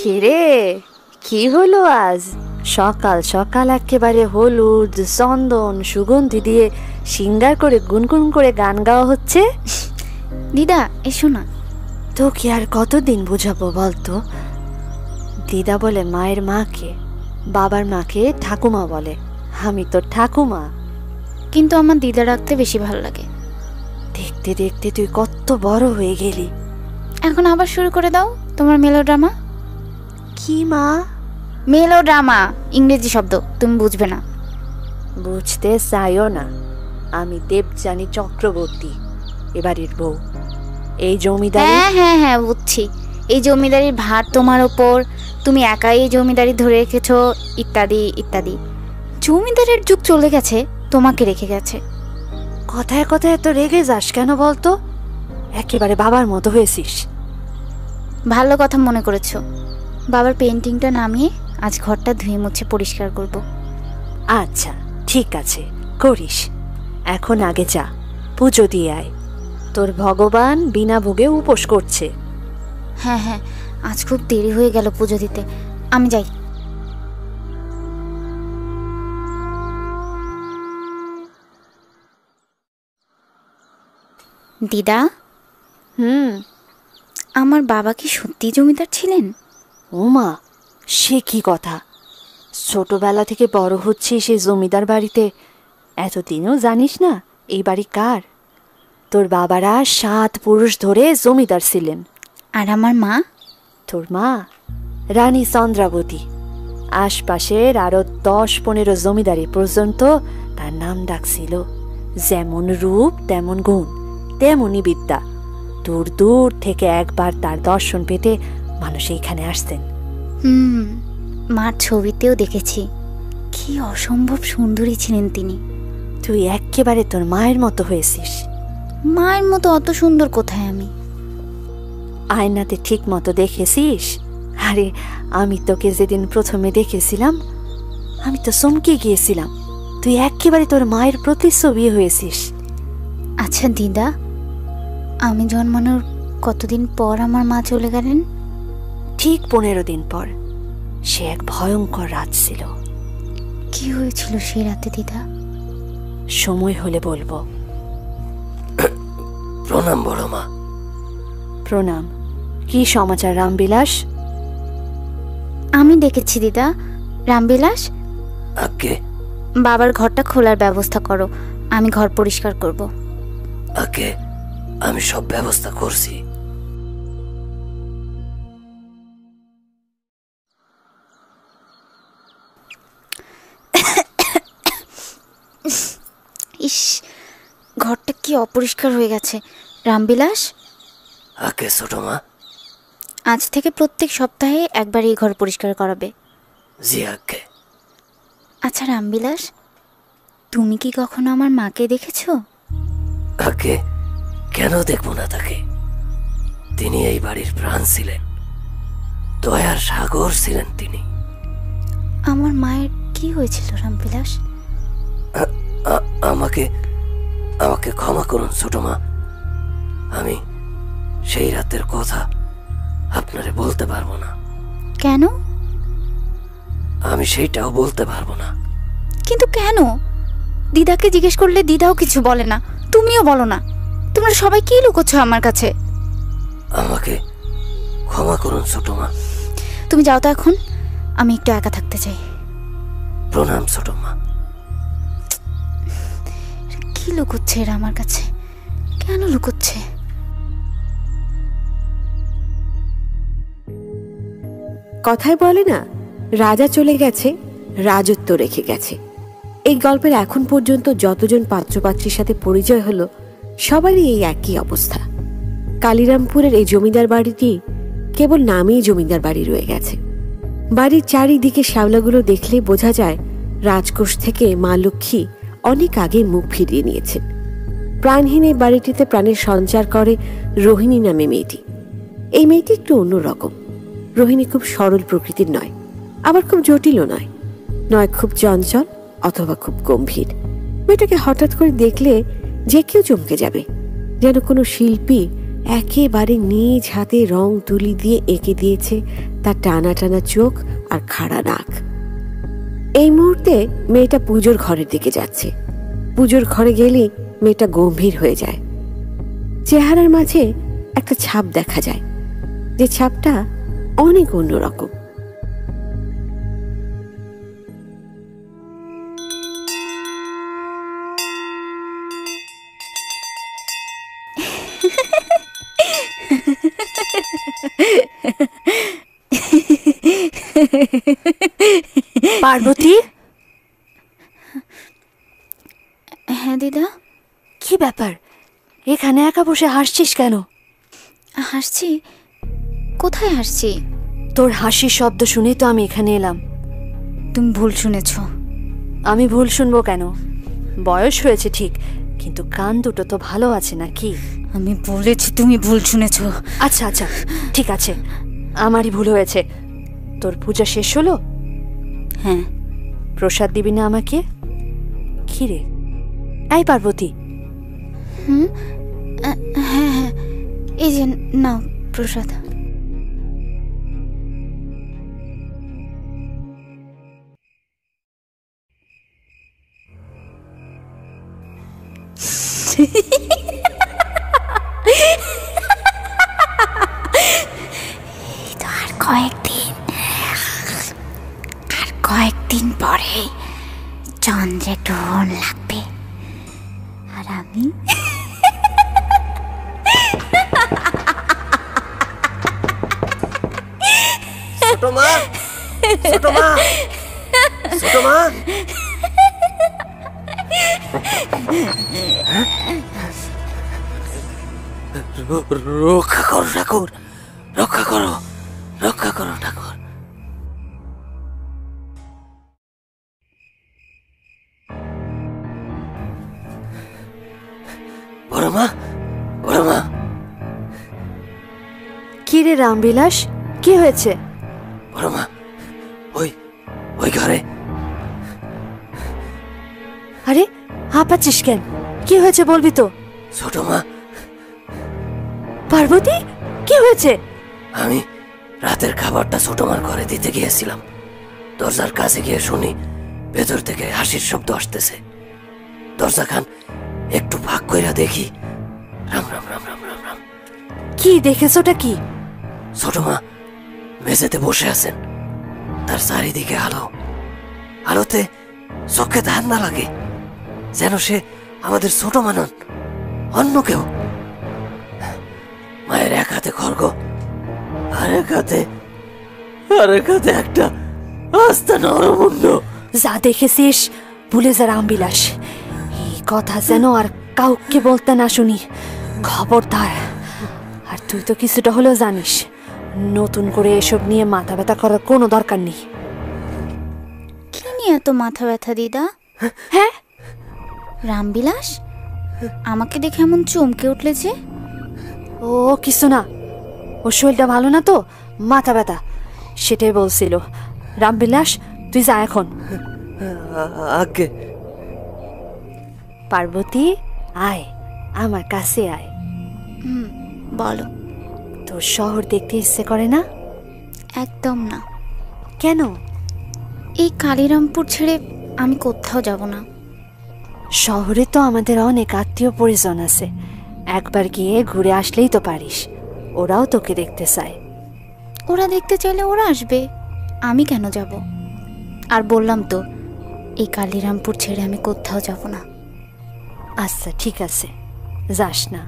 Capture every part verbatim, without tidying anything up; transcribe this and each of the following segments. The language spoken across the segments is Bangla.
কিরে, কি হলো আজ সকাল সকাল একেবারে হলুদ চন্দন সুগন্ধি দিয়ে সিঙ্গার করে গুনগুন করে গান গাওয়া হচ্ছে? দিদা এসো না। তো কি আর কতদিন বুঝাবো বলতো? দিদা বলে মায়ের মাকে, বাবার মাকে ঠাকুমা বলে, আমি তো ঠাকুমা। কিন্তু আমার দিদা রাখতে বেশি ভালো লাগে। দেখতে দেখতে তুই কত বড় হয়ে গেলি। এখন আবার শুরু করে দাও তোমার মেলোড্রামা। কি মা? মেলোড্রামা ইংরেজি শব্দ, তুমি বুঝবে না। বুঝতে চাইও না, আমি দেবযানী চক্রবর্তী, এবারের বউ। এই জমিদার। হ্যাঁ হ্যাঁ হ্যাঁ বুঝছি, এই জমিদারির ভার তোমার ওপর, তুমি একাই এই জমিদারি ধরে রেখেছো, ইত্যাদি ইত্যাদি। জমিদারের যুগ চলে গেছে, তোমাকে রেখে গেছে। কথায় কথায় এত রেগে যাস কেন বলতো? একেবারে বাবার মতো হয়েছিস। ভালো কথা মনে করেছো। বাবার পেন্টিংটা নামিয়ে আজ ঘরটা ধুয়ে মুছে পরিষ্কার করব। আচ্ছা ঠিক আছে, করিস। এখন আগে যা, পুজো দিয়ে আয়। তোর ভগবান বিনা ভোগে উপোস করছে। হ্যাঁ হ্যাঁ, আজ খুব দেরি হয়ে গেল পুজো দিতে, আমি যাই। দিদা। হুম। আমার বাবা কি সত্যি জমিদার ছিলেন? ওমা, সে কি কথা! ছোটবেলা থেকে বড় হচ্ছে সে জমিদার বাড়িতে, এতদিনও জানিস না এই বাড়ি কার? তোর বাবারা সাত পুরুষ ধরে জমিদার ছিলেন। আর আমার মা? তোর মা রানী চন্দ্রাবতী। আশপাশের আরো দশ পনেরো জমিদারি পর্যন্ত তার নাম ডাকছিল। যেমন রূপ তেমন গুণ, তেমনই বিদ্যা। দূর দূর থেকে একবার তার দর্শন পেতে মানুষ এইখানে আসতেন। হুম, মার ছবিতেও দেখেছি, কি অসম্ভব সুন্দরী ছিলেন তিনি। তুই একেবারে তোর মায়ের মতো হয়েছিস। মায়ের মতো অত সুন্দর কোথায় আমি? আয়নাতে ঠিক মতো দেখেছিস? আরে আমি তোকে যেদিন প্রথমে দেখেছিলাম আমি তো চমকে গিয়েছিলাম। তুই একেবারে তোর মায়ের প্রতিচ্ছবি হয়েছিস। আচ্ছা দিদা, আমি জন্মানোর কতদিন পর আমার মা চলে গেলেন? ঠিক পনেরো দিন পর। সে এক ভয়ঙ্কর রাত ছিল। কি হয়েছিল সেই রাতে দিদা? সময় হলে বলবো। প্রণাম বড় মা। প্রণাম। কি সমাচার রামবিলাস? আমি ডেকেছি দিদা। রামবিলাস, আগে বাবার ঘরটা খোলার ব্যবস্থা করো, আমি ঘর পরিষ্কার করব। আগে আমি সব ব্যবস্থা করছি। ইস, ঘরটা কি অপরিষ্কার হয়ে গেছে। রামবিলাস, আগে ছোট মা, আজ থেকে প্রত্যেক সপ্তাহে একবার এই ঘর পরিষ্কার করাবে। জি আগে। আচ্ছা রামবিলাস, তুমি কি কখনো আমার মাকে দেখেছো? আগে কেন দেখবো না তাকে? তিনি এই বাড়ির প্রাণ ছিলেন, দয়ার সাগর ছিলেন তিনি। আমার মায়ের কি হয়েছিল রামবিলাস? আমাকে আমাকে ক্ষমা করুন ছোট মা। আমি সেই রাতের কথা আপনারে বলতে পারবো না। কেন? আমি সেইটাও বলতে পারবো না। কিন্তু কেন? দিদাকে জিজ্ঞেস করলে দিদাও কিছু বলে না, তুমিও বলো না। তোমরা সবাই কি লুকোচ্ছ আমার কাছে? আমাকে ক্ষমা করুন ছোট মা। তুমি যাও তো এখন, আমি একটু একা থাকতে চাই। প্রণাম ছোট মা। কি লুকোচ্ছে এরা আমার কাছে? কেন লুকোচ্ছে? কথায় বলে না, রাজা চলে গেছে, রাজত্ব রেখে গেছে। এই গল্পের এখন পর্যন্ত যতজন পাত্রপাত্রীর সাথে পরিচয় হলো, সবারই এই একই অবস্থা। কালিরামপুরের এই জমিদার বাড়িটি কেবল নামেই জমিদার বাড়ি রয়ে গেছে। বাড়ির চারিদিকে শ্যাওলাগুলো দেখলে বোঝা যায় রাজকোষ থেকে মা লক্ষ্মী অনেক আগে মুখ ফিরিয়ে নিয়েছেন। প্রাণহীন এই বাড়িটিতে প্রাণের সঞ্চার করে রোহিণী নামে মেয়েটি। এই মেয়েটি একটু অন্যরকম। রোহিণী খুব সরল প্রকৃতির নয়, আবার খুব জটিলও নয়, নয় খুব চঞ্চল অথবা খুব গম্ভীর। মেয়েটাকে হঠাৎ করে দেখলে যে কেউ চমকে যাবে, যেন কোনো শিল্পী একেবারে নিজ হাতে রং তুলি দিয়ে এঁকে দিয়েছে তার টানা টানা চোখ আর খাড়া নাক। এই মুহূর্তে মেয়েটা পুজোর ঘরের দিকে যাচ্ছে। পুজোর ঘরে গেলেই মেয়েটা গম্ভীর হয়ে যায়। চেহারার মাঝে একটা ছাপ দেখা যায়, যে ছাপটা অনেক অন্যরকম। পার্বতী, হ্যাঁ দিদা। কি ব্যাপার, এখানে একা বসে হাসছিস কেন? হাসছি? কোথায় হাসছি? তোর হাসির শব্দ শুনেই তো আমি এখানে এলাম। তুমি ভুল শুনেছ। আমি ভুল শুনবো কেন? বয়স হয়েছে ঠিক, কিন্তু কান দুটো তো ভালো আছে নাকি? আমি বলেছি তুমি ভুল শুনেছ। আচ্ছা আচ্ছা ঠিক আছে, আমারই ভুল হয়েছে। তোর পূজা শেষ হলো? হ্যাঁ। প্রসাদ দিবি না আমাকে? কি রে? এই পার্বতী। হুম, হ্যাঁ হ্যাঁ, এই যে নাও প্রসাদ। আর কয়েকদিন আর কয়েকদিন পরে চন্দ্রে গ্রহণ লাগবে, আর আমি ছোট মা, ছোট মা, ছোট মা। রক্ষা করো ঠাকুর, রক্ষা করো, রক্ষা করো ঠাকুর। বড় মা, বড় মা। কি রে রামবিলাস, কি হয়েছে? বড় মা, ওই ওই ঘরে। আরে হাঁপাচ্ছিস কেন? কি হয়েছে বলবি তো? ছোট মা। পার্বতী, কি হয়েছে? আমি রাতের খাবারটা ছোট মার ঘরে দিতে গিয়েছিলাম। দরজার কাছে গিয়ে শুনি ভেতর থেকে হাসির শব্দ আসতেছে। দরজা খান একটু ফাঁক কইরা দেখি, রাম রাম রাম রাম রাম রাম। কি দেখেছোটা কি? ছোট মা মেঝেতে বসে আছেন, তার চারিদিকে আলো। আলোতে চোখে ধান না লাগে, যেন সে আমাদের ছোট মা নন, অন্য কেউ। মায়ের এক হাতে খড়গ, আর এক হাতে আর এক হাতে একটা আস্তা নরমুণ্ড। যা দেখেছিস ভুলে যা রামবিলাস, এই কথা যেন আর কাউকে বলতে না শুনি, খবরদার। আর তুই তো কিছুটা হলেও জানিস, নতুন করে এসব নিয়ে মাথা ব্যথা করার কোনো দরকার নেই। কি নিয়ে এত মাথা ব্যথা দিদা? হ্যাঁ, রামবিলাস আমাকে দেখে এমন চমকে উঠলে যে? ও কিছু না, ও শরীরটা ভালো না তো, মাথা ব্যথা, সেটাই বলছিল। রামবিলাস তুই যা এখন। আগে পার্বতী আয়, আমার কাছে আয়। হুম, বলো। তোর শহর দেখতে ইচ্ছে করে না? একদম না। কেন? এই কালিরামপুর ছেড়ে আমি কোথাও যাব না। শহরে তো আমাদের অনেক আত্মীয় পরিজন আছে, একবার গিয়ে ঘুরে আসলেই তো পারিস। ওরাও তোকে দেখতে চায়। ওরা দেখতে চাইলে ওরা আসবে, আমি কেন যাব? আর বললাম তো, এই কালিরামপুর ছেড়ে আমি কোথাও যাব না। আচ্ছা ঠিক আছে, যাস না।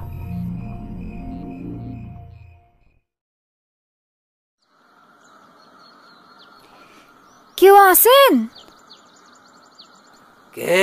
কেউ আছেন? কে?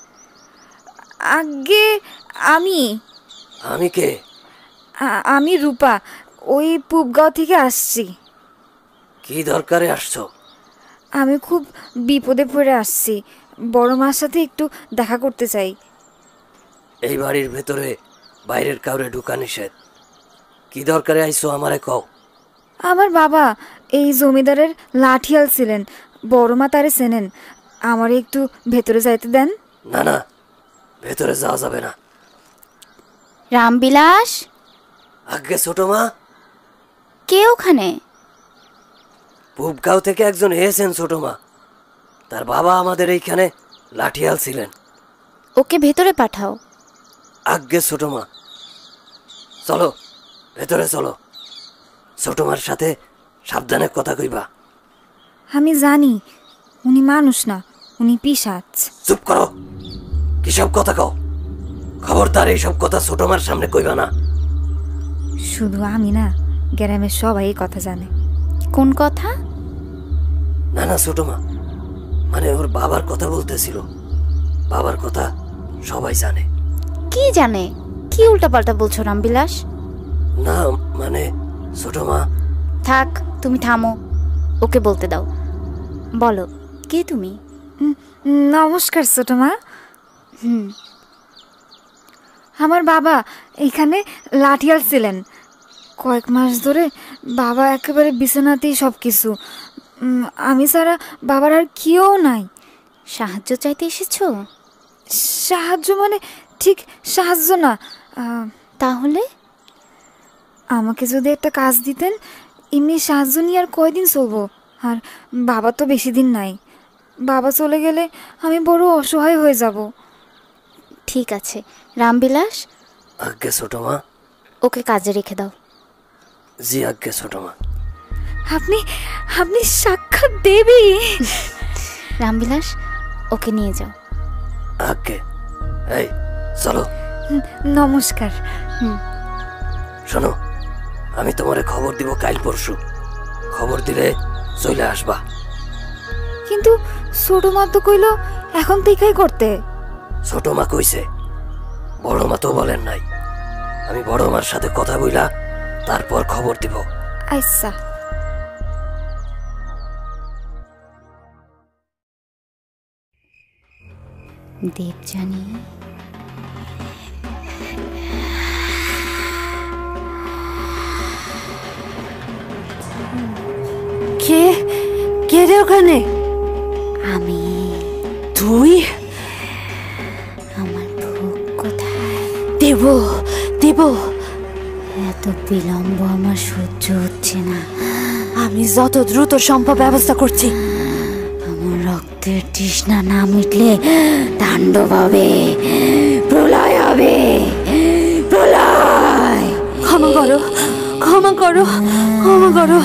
আগে আমি আমি কে? আ- আমি রূপা, ওই পূবগাঁও থেকে আসছি। কি দরকারে আসছো? আমি খুব বিপদে পড়ে আসছি, বড় মার সাথে একটু দেখা করতে চাই। এই বাড়ির ভেতরে বাইরের কাউরে ঢুকা নিষেধ। কি দরকারে আইছো আমারে কও। আমার বাবা এই জমিদারের লাঠিয়াল ছিলেন, বড় মা তারে চেনেন। আমার একটু ভেতরে যাইতে দেন। না না, ভেতরে যাওয়া যাবে না। রামবিলাস, আগে ছোট মা। কে ওখানে? পূবগাঁও থেকে একজন এসেছেন ছোট মা। তার বাবা আমাদের এইখানে লাঠিয়াল ছিলেন। ওকে ভেতরে পাঠাও। আগে ছোট মা, চলো ভেতরে চলো। ছোট মার সাথে সাবধানে কথা কইবা। আমি জানি উনি মানুষ না, উনি পিশাচ। চুপ করো, কিসব কথা কও? খবরদার এইসব কথা ছোট মার সামনে কইবা না। শুধু আমি না, গ্রামের সবাই এই কথা জানে। কোন কথা? না না ছোট মা, মানে ওর বাবার কথা বলতেছিল। বাবার কথা সবাই জানে। কি জানে? কি উল্টাপাল্টা বলছো রামবিলাস? না মানে ছোট মা। থাক, তুমি থামো, ওকে বলতে দাও। বলো, কে তুমি? উম, নমস্কার ছোট মা। হুম, আমার বাবা এখানে লাঠিয়াল ছিলেন। কয়েক মাস ধরে বাবা একেবারে বিছানাতেই সব কিছু। উম, আমি ছাড়া বাবার আর কেউ নাই। সাহায্য চাইতে এসেছো? সাহায্য মানে ঠিক সাহায্য না। আহ, তাহলে আমাকে যদি একটা কাজ দিতেন, এমনি সাহায্য নিয়ে আর কয়দিন চলবো। আর বাবা তো বেশি দিন নাই। বাবা চলে গেলে আমি বড় অসহায় হয়ে যাব। ঠিক আছে রামবিলাস, আগে ছোট মা। ওকে কাজে রেখে দাও। জি আগে ছোট মা। আপনি আপনি সাক্ষাৎ দেবী। রামবিলাস, ওকে নিয়ে যাও। আগে এই চলো। নমস্কার। হুম, শোনো, আমি তোমারে খবর দিব কাল পরশু। খবর দিলে চলে আসবা। কিন্তু ছোট মা তো কইল এখন থেকেই করতে। ছোট মা কইছে, বড় মা তো বলেন নাই। আমি বড় মার সাথে কথা বইলা তারপর খবর দিব। আচ্ছা। দেবযানী, কে কে রে ওখানে? আমি। তুই? আমার ভোগ কোথায়? দেব দেব। এত বিলম্ব আমার সহ্য হচ্ছে না। আমি যত দ্রুত সম্ভব ব্যবস্থা করছি। আমার রক্তের তৃষ্ণা না মিটলে তাণ্ডব হবে, প্রলয় হবে, প্রলয়। ক্ষমা করো, ক্ষমা করো, ক্ষমা করো।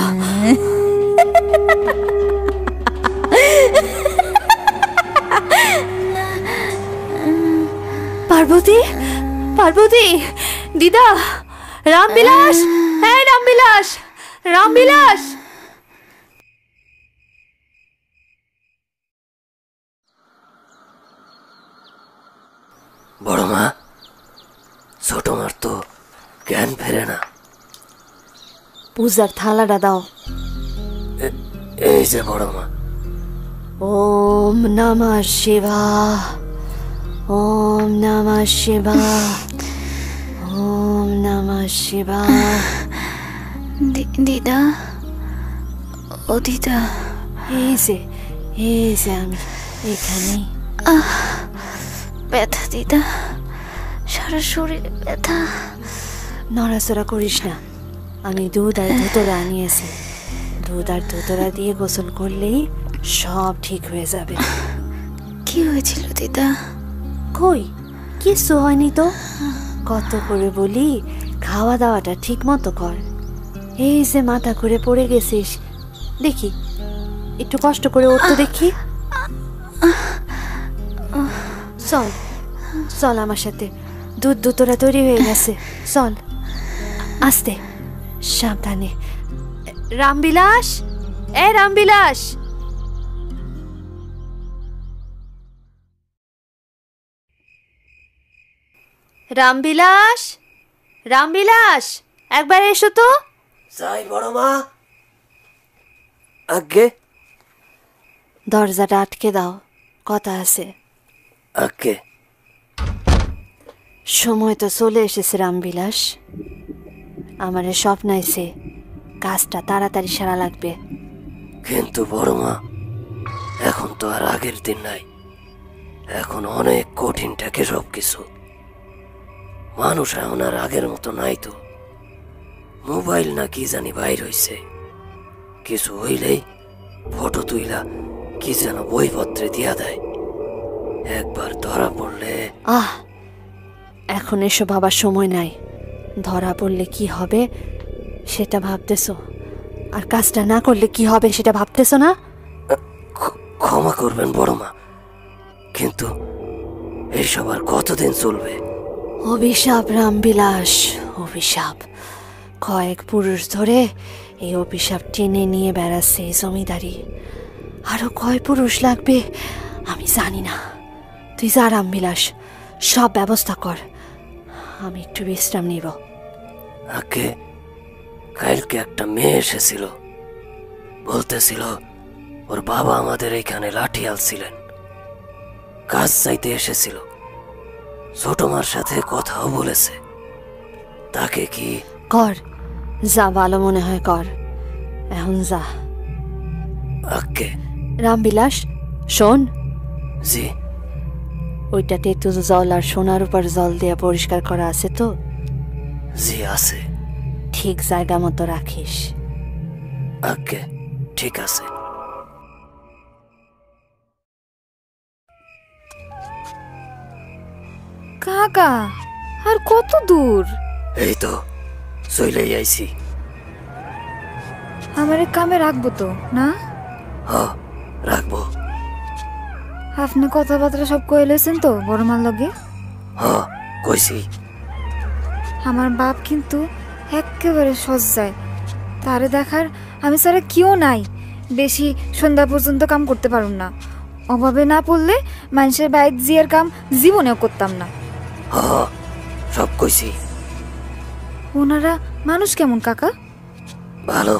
পার্বতী, পার্বতী, দিদা, রামবিলাস, হ্যাঁ রামবিলাস, রামবিলাস। বড় মা, ছোট মার তো জ্ঞান ফেরে না। পূজার থালাটা দাও। এ- এই যে বড় মা। ওম নমঃ শিবায়, ওম নমঃ শিবায়, ওম নমঃ শিবায়। দিদা, ও দিদা। এই যে এই যে আমি এখানেই। ব্যথা দিদা, সারা শরীরে ব্যথা। নড়াচড়া করিস না, আমি দুধ আর ধুতরা আনিয়েছি। দুধ আর ধুতরা দিয়ে গোসল করলেই সব ঠিক হয়ে যাবে। কি হয়েছিল দিদা? কই কিছু হয়নি তো। কত করে বলি খাওয়া দাওয়াটা ঠিক মতো কর। এই যে মাথা করে পড়ে গেছিস, দেখি একটু কষ্ট করে ওর তো দেখি। চল চল আমার সাথে, দুধ দুতরা তৈরি হয়ে গেছে, চল। আস্তে সাবধানে। রামবিলাস, এ রামবিলাস। রামবিলাস, রামবিলাস, একবার এসো তো। যাই বড় মা। আগে দরজাটা আটকে দাও, কথা আছে। আগে সময় তো চলে এসেছে রামবিলাস। আমারে স্বপ্নাইছে, কাজটা তাড়াতাড়ি সারা লাগবে। কিন্তু বড় মা, এখন তো আর আগের দিন নাই। এখন অনেক কঠিন থাকে সব কিছু। মানুষ এখন আর আগের মতো নাই তো। মোবাইল না কি জানি বাইর হইছে, কিছু হইলেই ফটো তুইলা কি যেন বইপত্রে দিয়া দেয়। একবার ধরা পড়লে। আহ, এখন এসব ভাবার সময় নাই। ধরা পড়লে কি হবে সেটা ভাবতেছো, আর কাজটা না করলে কি হবে সেটা ভাবতেছো না? ক্ষমা করবেন বড় মা, কিন্তু এইসব আর কতদিন চলবে? অভিশাপ রামবিলাস, অভিশাপ। কয়েক পুরুষ ধরে এই অভিশাপ টেনে নিয়ে বেড়াচ্ছে এই জমিদারি। আরো কয় পুরুষ লাগবে আমি জানি না। তুই যা রামবিলাস, সব ব্যবস্থা কর, আমি একটু বিশ্রাম নিব। আগে কালকে একটা মেয়ে এসেছিল, বলতেছিল ওর বাবা আমাদের এইখানে লাঠিয়াল ছিলেন, কাজ চাইতে এসেছিল, ছোট মার সাথে কথাও বলেছে। তাকে কি? কর, যা ভালো মনে হয় কর, এখন যা। আগে রামবিলাস শোন, জি। ওইটা তেঁতু জল আর সোনার উপর জল দিয়ে পরিষ্কার করা আছে তো? জি আছে। ঠিক জায়গা মতো রাখিস। আগে ঠিক আছে। কাকা আর কত দূর? এই তো চলেই আইছি। আমার কামে রাখবো তো না? হ, রাখবো। আপনি কথাবার্তা সব কয়ে লেছেন তো বড় মার লগে? হ, কইছি। আমার বাপ কিন্তু একেবারে সজ্জায়, তারে দেখার আমি সারা কেউ নাই। বেশি সন্ধ্যা পর্যন্ত কাম করতে পারুম না, অভাবে না পড়লে মানুষের বাইর জিয়ার কাম জীবনেও করতাম না। হ, সব কইছি। ওনারা মানুষ কেমন কাকা? ভালো।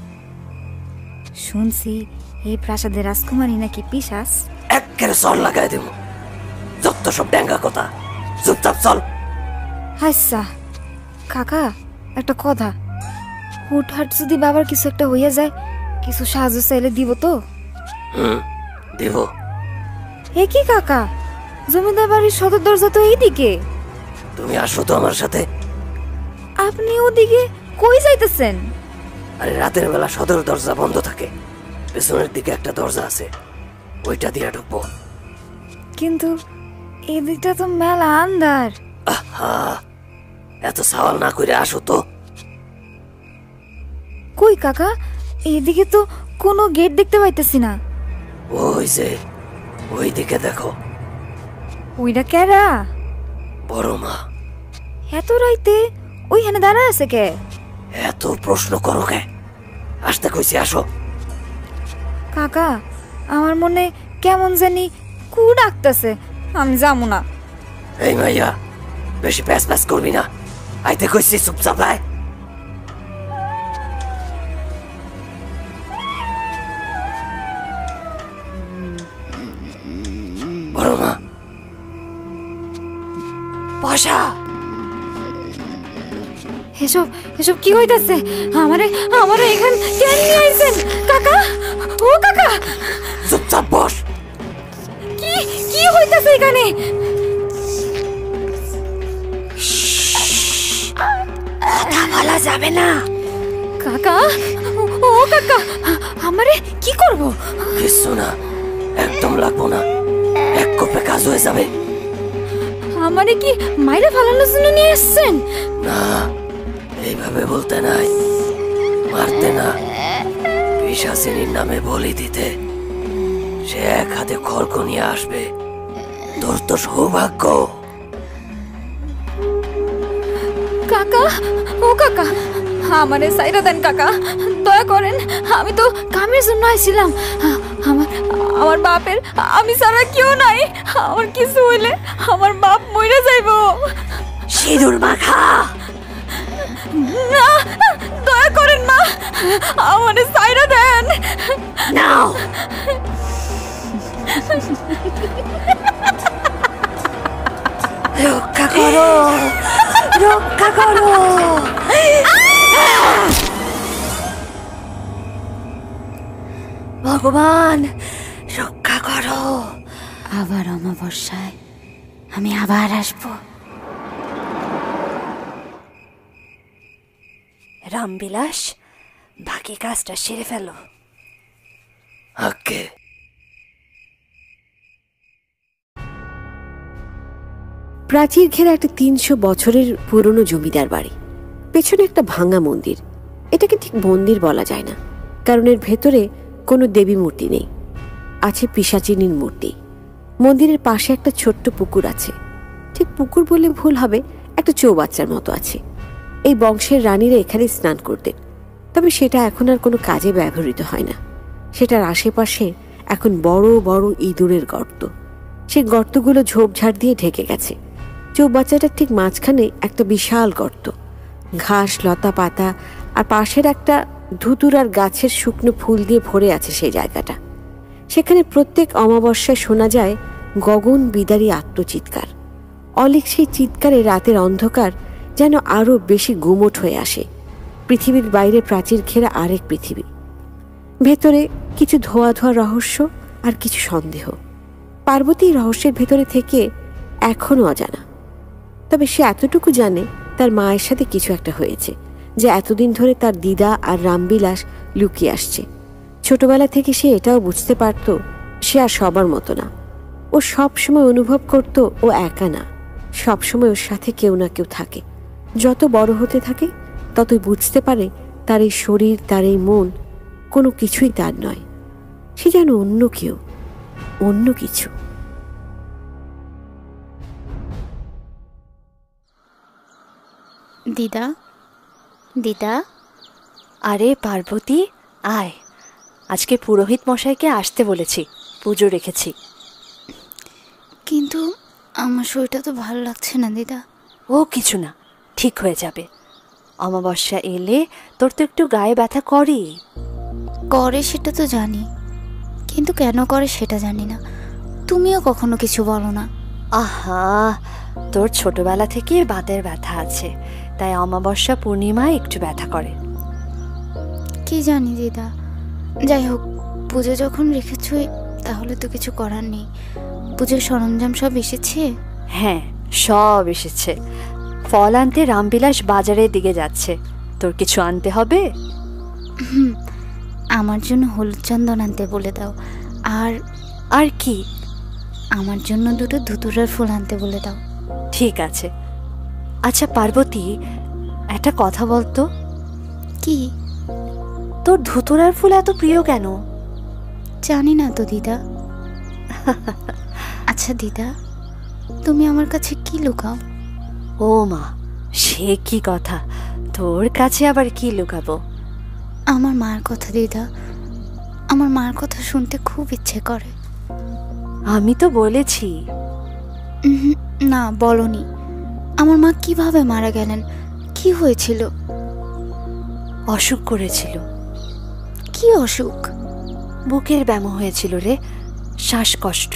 শুনছি এই প্রাসাদের রাজকুমারী নাকি পিশাচ। একেবারে চল লাগাই দেব, যত সব ড্যাঙ্গা কথা। চুপচাপ চল। আচ্ছা কাকা, একটা কথা, হুটহাট যদি বাবার কিছু একটা হইয়া যায়, কিছু সাহায্য চাইলে দিব তো? হুম, দেব। এ কি কাকা, জমিদার বাড়ির সদর দরজা তো এইদিকে। তুমি আসো তো আমার সাথে। আপনি ওদিকে কই যাইতেছেন? আরে রাতের বেলা সদর দরজা বন্ধ থাকে, পেছনের দিকে একটা দরজা আছে, ওইটা দিয়ে ঢুকবো। কিন্তু এদিকটা তো মেলা আন্ধার। আহা, এত সওয়াল না করে আসো তো। কই কাকা, এইদিকে তো কোনো গেট দেখতে পাইতেছি না। ওই যে ওই দিকে দেখো। ওইটা কেরা? বড় মা। এত রাইতে ওইখানে দাঁড়ায় আছে কে? এত প্রশ্ন করো কে? আসতে কইছি আসো। কাকা, আমার মনে কেমন জানি কু ডাকতেছে, আমি যাবো না। এই মাইয়া, বেশি প্যাস প্যাস করবি না, আইতে কইছি চুপচাপ আয়। বড় মা। বসা। এসব এসব কি হইতাছে? আমারে আমারে এখান কেন নিয়ে আইছেন কাকা? ও কাকা, চুপচাপ বস। কি কি হইতাছে এখানে? কথা বলা যাবে না। কাকা, ও কাকা, আমারে কি করব? কিছু না, একদম লাগবো না, এক কোপে কাজ হয়ে যাবে। আমারে কি মাইরা ফালানোর জন্য নিয়ে আসছেন? না, এইভাবে বলতে নাই, মারতে না, পিশাচিনীর নামে বলি দিতে। সে এক হাতে খড়গ নিয়ে আসবে, তোর তো সৌভাগ্য। কাকা, ও কাকা, আমারে সাইরা দেন কাকা, দয়া করেন। আমি তো কামের জন্য আইছিলাম। আমার আমার বাপের আমি ছাড়া কেউ নাই। আমার কিছু হইলে আমার বাপ মরে যাইব। সিঁদুর মাখা। না, দয়া করেন মা, আমারে সাইরা দেন। নাও। রক্ষা করো, রক্ষা করো। ভগবান রক্ষা করো। আবার অমাবস্যায় আমি আবার আসবো। রামবিলাস, বাকি কাজটা সেরে ফেলো। আগে প্রাচীর ঘেরা একটা তিনশো বছরের পুরনো জমিদার বাড়ি, পেছনে একটা ভাঙা মন্দির। এটাকে ঠিক মন্দির বলা যায় না, কারণ এর ভেতরে কোনো দেবী মূর্তি নেই, আছে পিশাচিনীর মূর্তি। মন্দিরের পাশে একটা ছোট্ট পুকুর আছে, ঠিক পুকুর বললে ভুল হবে, একটা চৌবাচ্চার মতো আছে। এই বংশের রানীরা এখানে স্নান করতেন, তবে সেটা এখন আর কোনো কাজে ব্যবহৃত হয় না। সেটার আশেপাশে এখন বড় বড় ইঁদুরের গর্ত। সেই গর্তগুলো ঝোপঝাড় দিয়ে ঢেকে গেছে। চৌবাচ্চাটার ঠিক মাঝখানে একটা বিশাল গর্ত, ঘাস লতা পাতা আর পাশের একটা ধুতুরার গাছের শুকনো ফুল দিয়ে ভরে আছে সেই জায়গাটা। সেখানে প্রত্যেক অমাবস্যায় শোনা যায় গগন বিদারী আত্মচিৎকার। অলিক সেই চিৎকারে রাতের অন্ধকার যেন আরো বেশি গুমোট হয়ে আসে। পৃথিবীর বাইরে প্রাচীর ঘেরা আরেক পৃথিবী, ভেতরে কিছু ধোয়া ধোয়া রহস্য আর কিছু সন্দেহ। পার্বতী রহস্যের ভেতরে থেকে এখনো অজানা, তবে সে এতটুকু জানে তার মায়ের সাথে কিছু একটা হয়েছে, যে এতদিন ধরে তার দিদা আর রামবিলাস লুকিয়ে আসছে। ছোটবেলা থেকে সে এটাও বুঝতে পারত সে আর সবার মতো না। ও সব সময় অনুভব করত ও একা না, সবসময় ওর সাথে কেউ না কেউ থাকে। যত বড় হতে থাকে ততই বুঝতে পারে তার এই শরীর, তার এই মন কোনো কিছুই তার নয়। সে যেন অন্য কেউ, অন্য কিছু। দিদা, দিদা। আরে পার্বতী, আয়। আজকে পুরোহিত মশাইকে আসতে বলেছি, পুজো রেখেছি। কিন্তু আমার শরীরটা তো ভালো লাগছে না দিদা। ও কিছু না, ঠিক হয়ে যাবে। অমাবস্যা এলে তোর তো একটু গায়ে ব্যথা করে। করে সেটা তো জানি, কিন্তু কেন করে সেটা জানি না। তুমিও কখনো কিছু বলো না। আহা, তোর ছোটবেলা থেকে বাতের ব্যথা আছে, তাই অমাবস্যা পূর্ণিমায় একটু ব্যথা করে। কি জানি দিদা, যাই হোক, পুজো যখন রেখেছই তাহলে তো কিছু করার নেই। পুজোর সরঞ্জাম সব এসেছে? হ্যাঁ, সব এসেছে। ফল আনতে রামবিলাস বাজারের দিকে যাচ্ছে। তোর কিছু আনতে হবে? হুম, আমার জন্য হলুদ চন্দন আনতে বলে দাও। আর আর কি? আমার জন্য দুটো ধুতুরার ফুল আনতে বলে দাও। ঠিক আছে। আচ্ছা পার্বতী, একটা কথা বলতো। কি? তোর ধুতুরার ফুল এত প্রিয় কেন? জানি না তো দিদা। আচ্ছা দিদা, তুমি আমার কাছে কি লুকাও? ও মা, সে কি কথা! তোর কাছে আবার কি লুকাবো? আমার মার কথা দিদা, আমার মার কথা শুনতে খুব ইচ্ছে করে। আমি তো বলেছি। না, বলনি। আমার মা কিভাবে মারা গেলেন? কি হয়েছিল? অসুখ করেছিল। কি অসুখ? বুকের ব্যামো হয়েছিল রে, শ্বাসকষ্ট।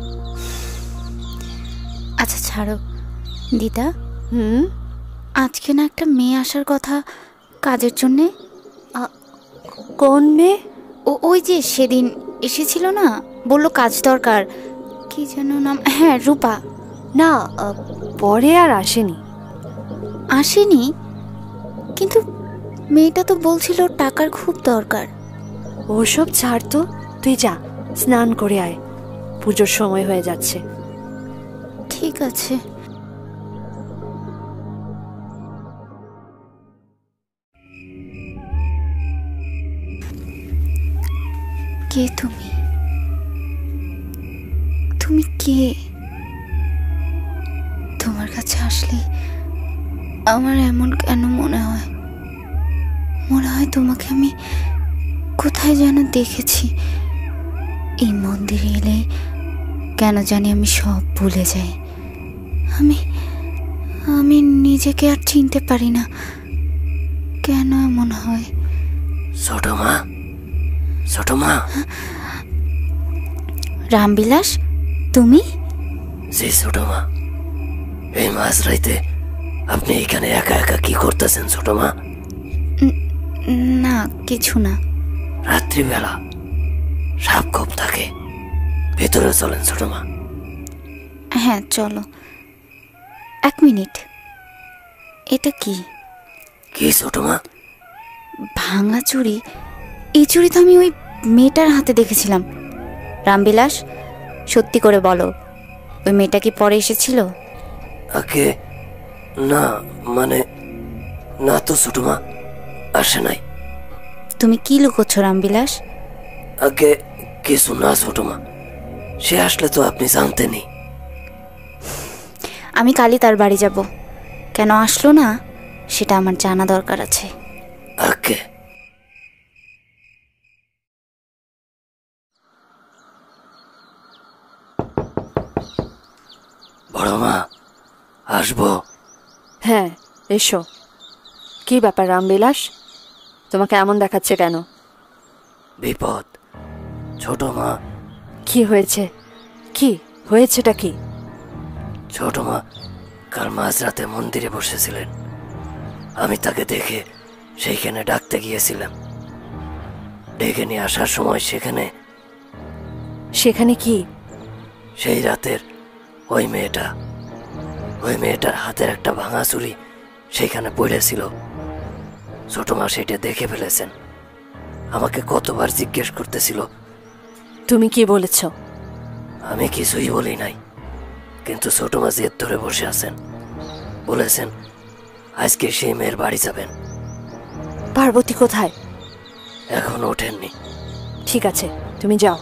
আচ্ছা ছাড়ো দিদা। হুম, আজকে না একটা মেয়ে আসার কথা কাজের জন্যে। কোন মেয়ে? ও ওই যে সেদিন এসেছিল না, বললো কাজ দরকার। কি যেন নাম? হ্যাঁ, রূপা। না, পরে আর আসেনি। আসেনি? কিন্তু মেয়েটা তো বলছিল টাকার খুব দরকার। ওসব ছাড় তো, তুই যা, স্নান করে আয়, পুজোর সময় হয়ে যাচ্ছে। ঠিক আছে। কে তুমি? তুমি কে? তোমার কাছে আসলে আমার এমন কেন মনে হয়? মনে হয় তোমাকে আমি কোথায় যেন দেখেছি। এই মন্দিরে এলে কেন জানি আমি সব ভুলে যাই। আমি আমি নিজেকে আর চিনতে পারি না। কেন এমন হয়? ছোট মা, ছোট মা। রামবিলাস, তুমি? জি ছোট মা। এই মাঝ রাইতে আপনি এখানে একা একা কি করতেছেন ছোট মা? না, কিছু না। রাত্রিবেলা সাপ খুব থাকে, ভেতরে চলেন ছোট মা। হ্যাঁ চলো। এক মিনিট, এটা কি? কি ছোট মা? ভাঙা চুড়ি, এই চুড়ি তো আমি ওই মেয়েটার হাতে দেখেছিলাম। রামবিলাস, সত্যি করে বলো, ওই মেয়েটা কি পরে এসেছিল? আগে না, মানে না তো ছোট মা, আসে নাই। তুমি কি লুকোচ্ছ রামবিলাস? আগে কিছু না ছোট মা, সে আসলে তো আপনি জানতেনই। আমি কালই তার বাড়ি যাব, কেন আসলো না সেটা আমার জানা দরকার আছে। আগে বড় মা, আসবো? হ্যাঁ, এসো। কি ব্যাপার রামবিলাস, তোমাকে এমন দেখাচ্ছে কেন? বিপদ ছোট মা। কি হয়েছে? কি হয়েছেটা কি? ছোট মা কাল মাঝরাতে মন্দিরে বসেছিলেন, আমি তাকে দেখে সেইখানে ডাকতে গিয়েছিলাম। ডেকে নিয়ে আসার সময় সেখানে সেখানে কি? সেই রাতের ওই মেয়েটা, ওই মেয়েটার হাতের একটা ভাঙা চুড়ি সেইখানে পড়েছিল। ছোট মা সেটা দেখে ফেলেছেন। আমাকে কতবার জিজ্ঞেস করতেছিল। তুমি কি বলেছ? আমি কিছুই বলি নাই, কিন্তু ছোট মা জেদ ধরে বসে আছেন। বলেছেন আজকে সেই মেয়ের বাড়ি যাবেন। পার্বতী কোথায়? এখন ওঠেননি। ঠিক আছে, তুমি যাও।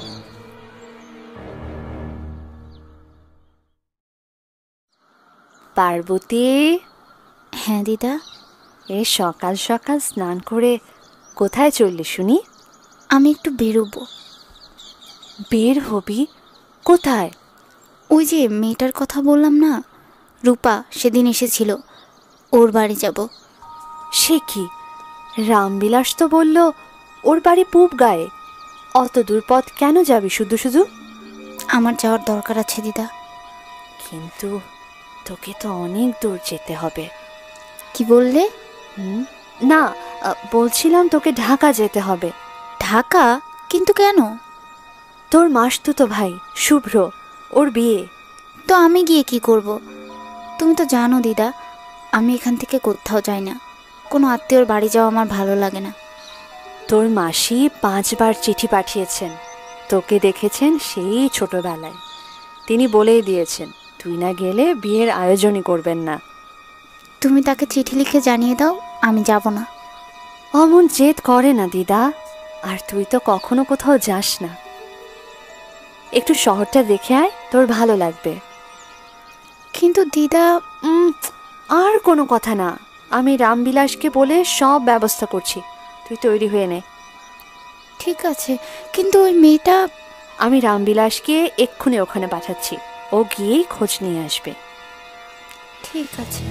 পার্বতী। হ্যাঁ দিদা। এই সকাল সকাল স্নান করে কোথায় চললি শুনি? আমি একটু বেরোবো। বের হবি? কোথায়? ওই যে মেয়েটার কথা বললাম না, রূপা, সেদিন এসেছিল, ওর বাড়ি যাব। সে কি, রামবিলাস তো বলল ওর বাড়ি পূব গায়ে। অত দূর পথ কেন যাবি শুধু শুধু? আমার যাওয়ার দরকার আছে দিদা। কিন্তু তোকে তো অনেক দূর যেতে হবে। কি বললে? হুম না, বলছিলাম তোকে ঢাকা যেতে হবে। ঢাকা? কিন্তু কেন? তোর মাসতুতো ভাই শুভ্র, ওর বিয়ে। তো আমি গিয়ে কি করব? তুমি তো জানো দিদা, আমি এখান থেকে কোথাও যাই না। কোনো আত্মীয়র বাড়ি যাওয়া আমার ভালো লাগে না। তোর মাসি পাঁচবার চিঠি পাঠিয়েছেন, তোকে দেখেছেন সেই ছোটবেলায়। তিনি বলেই দিয়েছেন তুই না গেলে বিয়ের আয়োজনই করবেন না। তুমি তাকে চিঠি লিখে জানিয়ে দাও আমি যাব না। অমন জেদ করে না দিদা, আর তুই তো কখনো কোথাও যাস না। একটু শহরটা দেখে আয়, তোর ভালো লাগবে। কিন্তু দিদা। উম, আর কোনো কথা না, আমি রামবিলাসকে বলে সব ব্যবস্থা করছি, তুই তৈরি হয়ে নে। ঠিক আছে, কিন্তু ওই মেয়েটা। আমি রামবিলাসকে এক্ষুনি ওখানে পাঠাচ্ছি, ও গিয়েই খোঁজ নিয়ে আসবে। ঠিক আছে।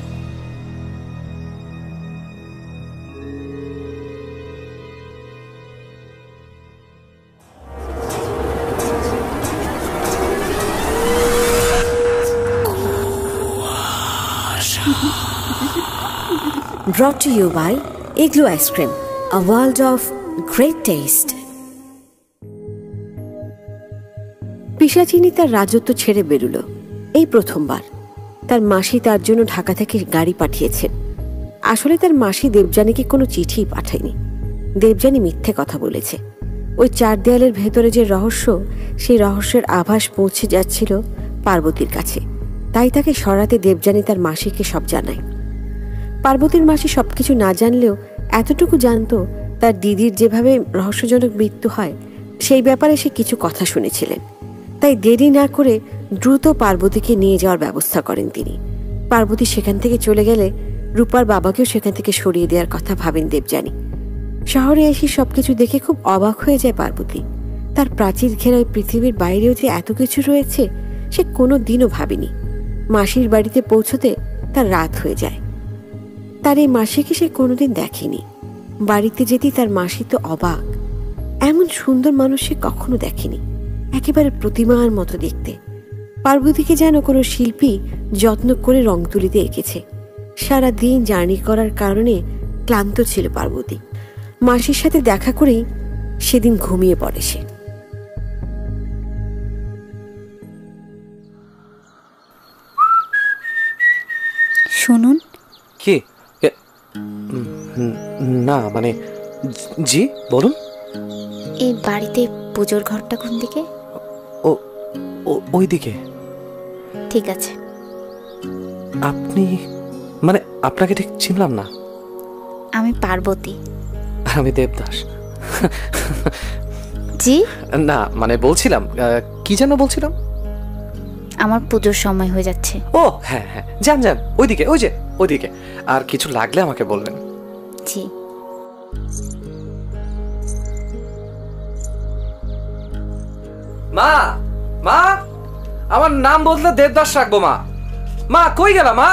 Brought to you by Igloo Ice Cream, a world of great taste. পিশাচিনী তার রাজত্ব ছেড়ে বেরুলো এই প্রথমবার। তার মাসি তার জন্য ঢাকা থেকে গাড়ি পাঠিয়েছেন। আসলে তার মাসি দেবযানীকে কোনো চিঠি পাঠায়নি। দেবযানী মিথ্যে কথা বলেছে। ওই চার দেয়ালের ভেতরে যে রহস্য, সেই রহস্যের আভাস পৌঁছে যাচ্ছিল পার্বতীর কাছে। তাই তাকে সরাতে দেবযানী তার মাসিকে সব জানায়। পার্বতীর মাসি সবকিছু না জানলেও এতটুকু জানতো তার দিদির যেভাবে রহস্যজনক মৃত্যু হয় সেই ব্যাপারে সে কিছু কথা শুনেছিলেন। তাই দেরি না করে দ্রুত পার্বতীকে নিয়ে যাওয়ার ব্যবস্থা করেন তিনি। পার্বতী সেখান থেকে চলে গেলে রূপার বাবাকেও সেখান থেকে সরিয়ে দেওয়ার কথা ভাবেন দেবযানী। শহরে এসে সবকিছু দেখে খুব অবাক হয়ে যায় পার্বতী। তার প্রাচীর ঘেরা ওই পৃথিবীর বাইরেও যে এত কিছু রয়েছে সে কোনো দিনও ভাবেনি। মাসির বাড়িতে পৌঁছতে তার রাত হয়ে যায়। তার এই মাসিকে সে কোনোদিন দেখেনি। বাড়িতে যেতেই তার মাসি তো অবাক, এমন সুন্দর মানুষ সে কখনো দেখেনি, একেবারে প্রতিমার মতো দেখতে। পার্বতীকে যেন কোনো শিল্পী যত্ন করে রং তুলিতে এঁকেছে। সারা দিন জার্নি করার কারণে ক্লান্ত ছিল পার্বতী। মাসির সাথে দেখা করেই সেদিন ঘুমিয়ে পড়ে সে। শুনুন। কি? না মানে জি বলুন। এই বাড়িতে পুজোর ঘরটা কোন দিকে? ও ওই দিকে। ঠিক আছে। আপনি মানে আপনাকে ঠিক চিনলাম না। আমি পার্বতী। আমি দেবদাস। জি না মানে বলছিলাম কি যেন বলছিলাম। আমার পুজোর সময় হয়ে যাচ্ছে। ও হ্যাঁ হ্যাঁ যান যান ওইদিকে, ওই যে ওইদিকে। আর কিছু লাগলে আমাকে বলবেন। জি। মা মা আমার নাম বদলে দেবদাস রাখবো। মা মা কই গেল মা?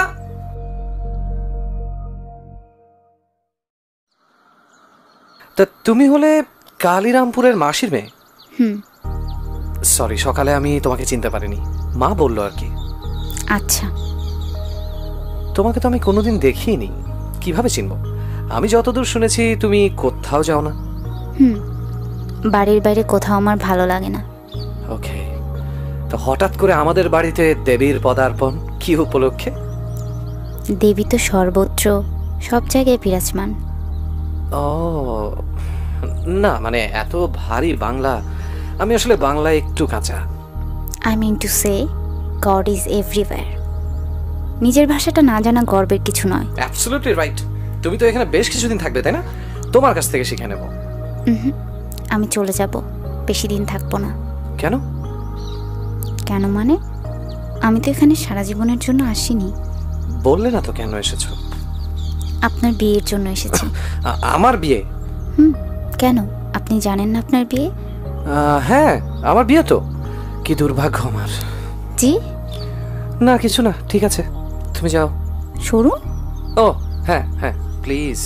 তা তুমি হলে কালিরামপুরের মাসির মেয়ে? হুম। সরি সকালে আমি তোমাকে চিনতে পারিনি, মা বললো আর কি। আচ্ছা। তোমাকে তো আমি কোনোদিন দেখিনি, কিভাবে চিনবো? আমি যতদূর শুনেছি তুমি কোথাও যাও না। হুম, বাড়ির বাইরে কোথাও আমার ভালো লাগে না। ওকে, তো হঠাৎ করে আমাদের বাড়িতে দেবীর পদার্পণ কি উপলক্ষে? দেবী তো সর্বত্র সব জায়গায় বিরাজমান। ও না মানে এত ভারী বাংলা, আমি আসলে বাংলায় একটু কাঁচা। I mean to say God is everywhere. নিজের ভাষাটা না জানা গর্বের কিছু নয়। Absolutely right. তুমি তো এখানে বেশ কিছুদিন থাকবে তাই না? তোমার কাছ থেকে শিখে নেব। আমি চলে যাব, বেশি দিন থাকবো না। কেন? কেন মানে আমি তো এখানে সারা জীবনের জন্য আসিনি। বললে না তো কেন এসেছো? আপনার বিয়ের জন্য এসেছি। আমার বিয়ে? হুম, কেন আপনি জানেন না আপনার বিয়ে? হ্যাঁ আমার বিয়ে তো। কি দুর্ভাগ্য আমার। জি না কিছু না, ঠিক আছে তুমি যাও। সরুন। ও হ্যাঁ হ্যাঁ প্লিজ।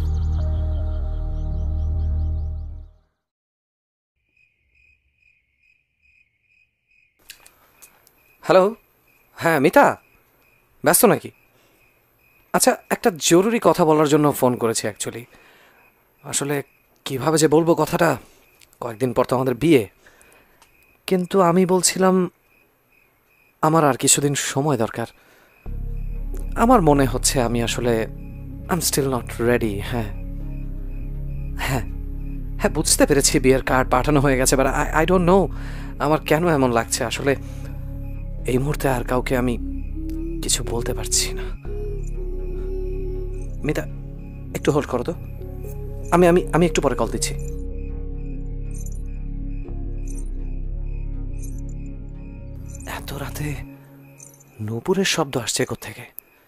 হ্যালো, হ্যাঁ মিতা, ব্যস্ত নাকি? আচ্ছা একটা জরুরি কথা বলার জন্য ফোন করেছি অ্যাকচুয়ালি। আসলে কিভাবে যে বলবো কথাটা, কয়েকদিন পর তো আমাদের বিয়ে। কিন্তু আমি বলছিলাম আমার আর কিছুদিন সময় দরকার। আমার মনে হচ্ছে আমি আসলে I am still not ready. হ্যাঁ হ্যাঁ হ্যাঁ বুঝতে পেরেছি বিয়ের কার্ড পাঠানো হয়ে গেছে, but I I don't know আমার কেন এমন লাগছে। আসলে এই মুহূর্তে আর কাউকে আমি কিছু বলতে পারছি না। মিতা একটু হোল্ড করো তো, আমি আমি আমি একটু পরে কল দিচ্ছি। এত রাতে নূপুরের শব্দ আসছে কোত্থেকে?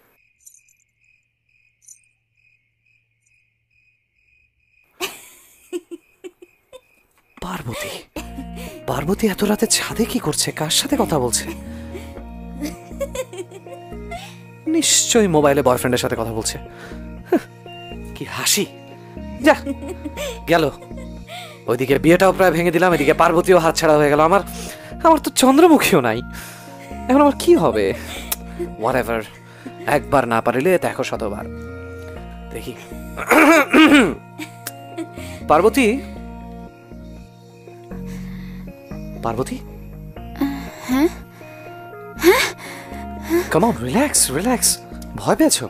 পার্বতী, পার্বতী এত রাতে ছাদে কি করছে? কার সাথে কথা বলছে? নিশ্চয়ই মোবাইলে বয়ফ্রেন্ডের সাথে কথা বলছে। কি হাসি! যা গেল, ওইদিকে বিয়েটাও প্রায় ভেঙে দিলাম, এদিকে পার্বতীও হাত ছাড়া হয়ে গেল। আমার আমার তো চন্দ্রমুখীও নাই, এখন আমার কি হবে? হোয়াটএভার, একবার না পারিলে দেখো শতবার। দেখি পার্বতী, পার্বতী, হ্যাঁ কাম অন, রিল্যাক্স রিল্যাক্স। ভয় পেয়েছো?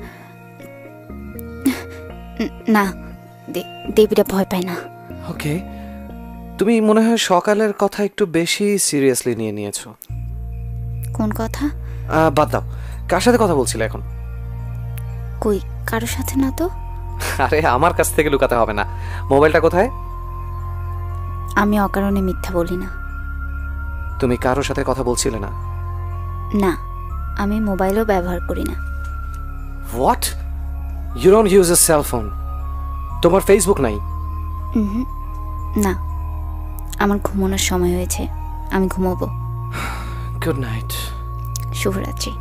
না, দেবীরা ভয় পায় না। ওকে, তুমি মনে হয় সকালের কথা একটু বেশি সিরিয়াসলি নিয়ে নিয়েছো। কোন কথা? বাদ দাও, কার সাথে কথা বলছিলে এখন? কই, কারোর সাথে না তো। আরে আমার কাছ থেকে লুকাতে হবে না। মোবাইলটা কোথায়? আমি অকারণে মিথ্যা বলি না। তুমি কারোর সাথে কথা বলছিলে না? না, আমি মোবাইলও ব্যবহার করি না। What? You don't use a cell phone? তোমার ফেসবুক নাই? না, আমার ঘুমানোর সময় হয়েছে, আমি ঘুমোবো। Good night. শুভরাত্রি।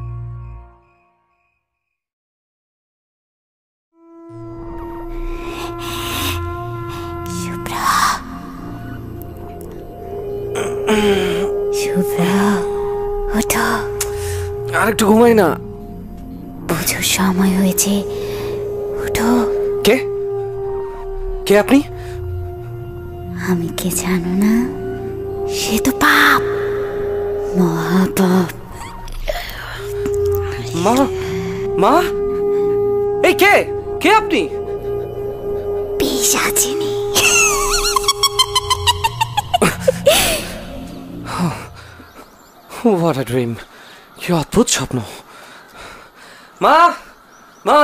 শুভ্রা, শুভ্রা ওঠো। আর একটু ঘুমাই না। পুজোর সময় হয়েছে, ওঠো। কে কে আপনি? আমি কে জানো না? সে তো পাপ, মহাপাপ। মা, মা, এই কে কে আপনি? পিশাচিনী। What a dream. কি অদ্ভুত স্বপ্ন। মা মা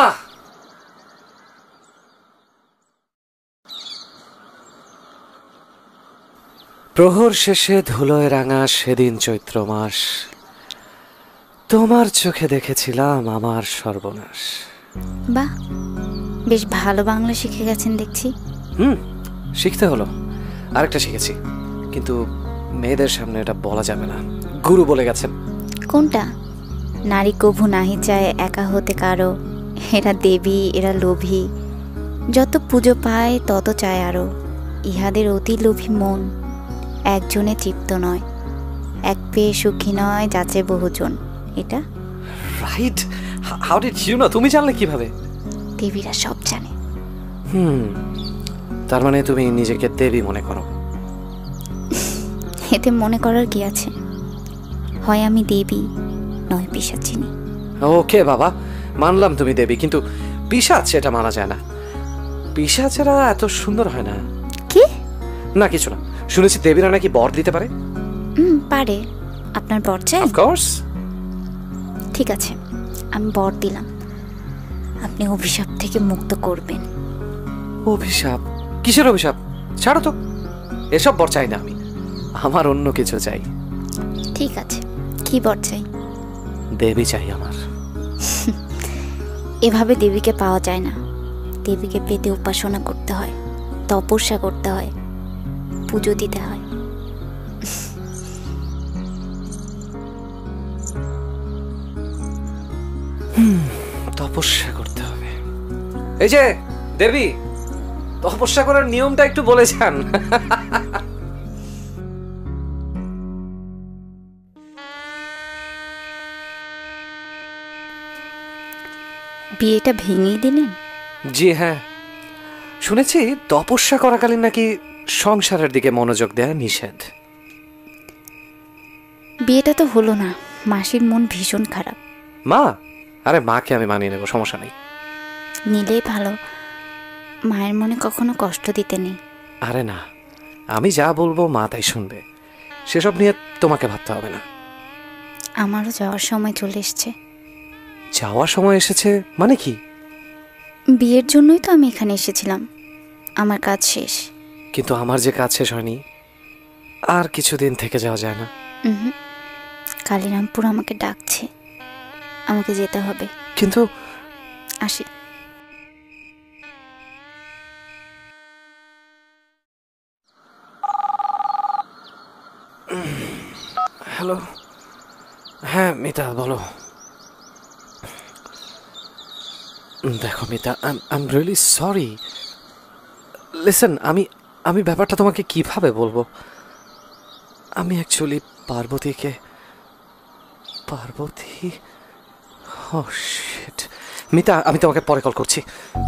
প্রহর শেষে ধুলোয় রাঙা সেদিন চৈত্র মাস, তোমার চোখে দেখেছিলাম আমার সর্বনাশ। বাহ, বেশ ভালো বাংলা শিখে গেছেন দেখছি। হুম, শিখতে হলো। আরেকটা শিখেছি, কিন্তু মেয়েদের সামনে এটা বলা যাবে না, গুরু বলে গেছেন। কোনটা? নারী কভু নাহি চায় একা হতে কারো, এরা দেবী এরা লোভী, যত পুজো পায় তত চায় আরো, ইহাদের অতি লোভী মন, একজনে তৃপ্ত নয়, এক পেয়ে সুখী নয় যাচে বহুজন। এটা right. How did you know? তুমি জানলে কিভাবে? দেবীরা সব জানে। হুম, তার মানে তুমি নিজেকে দেবী মনে করো? এতে মনে করার কি আছে? হয় আমি দেবী, নয় পিশাচিনী। ওকে বাবা, মানলাম তুমি দেবী, কিন্তু পিশাচ এটা মানা যায় না। পিশাচেরা এত সুন্দর হয় না। কি? না কিছু না, শুনেছি দেবীরা নাকি বর দিতে পারে। হুম, পারে। আপনার বর চাই? Of course. ঠিক আছে, আমি বর দিলাম, আপনি অভিশাপ থেকে মুক্ত করবেন। অভিশাপ? কিসের অভিশাপ? ছাড়ো তো, এসব বর চাই না আমি, আমার অন্য কিছু চাই। ঠিক আছে, কি বর চাই? দেবী চাই আমার। এভাবে দেবীকে পাওয়া যায় না। দেবীকে পেতে উপাসনা করতে হয়, তপস্যা করতে হয়, পুজো দিতে হয়। তপস্যা করতে হবে। এই যে দেবী, তপস্যা করার নিয়মটা একটু বলে যান। বিয়েটা ভেঙেই দিলেন? জি হ্যাঁ, শুনেছি তপস্যা করাকালীন নাকি সংসারের দিকে মনোযোগ দেয়া নিষেধ। বিয়েটা তো হলো না, মাসির মন ভীষণ খারাপ। মা? আরে মাকে আমি মানিয়ে নেবো, সমস্যা নেই। নিলেই ভালো, মায়ের মনে কখনো কষ্ট দিতে নেই। আরে না, আমি যা বলবো মা তাই শুনবে, সেসব নিয়ে তোমাকে ভাবতে হবে না। আমারও যাওয়ার সময় চলে এসছে। যাওয়ার সময় এসেছে মানে কি? বিয়ের জন্যই তো আমি এখানে এসেছিলাম, আমার কাজ শেষ। কিন্তু আমার যে কাজ শেষ হয়নি, আর কিছুদিন থেকে যাওয়া যায় না। হুম, কালিরামপুর আমাকে ডাকছে, আমাকে যেতে হবে। কিন্তু আসি। হ্যালো। হ্যাঁ মিতা, বলো। দেখো Mita, I am really sorry. Listen, আমি আমি ব্যাপারটা তোমাকে কিভাবে বলবো। আমি অ্যাকচুয়ালি পার্বতীকে পার্বতী ও শিট। মিতা, আমি তোমাকে পরে কল করছি।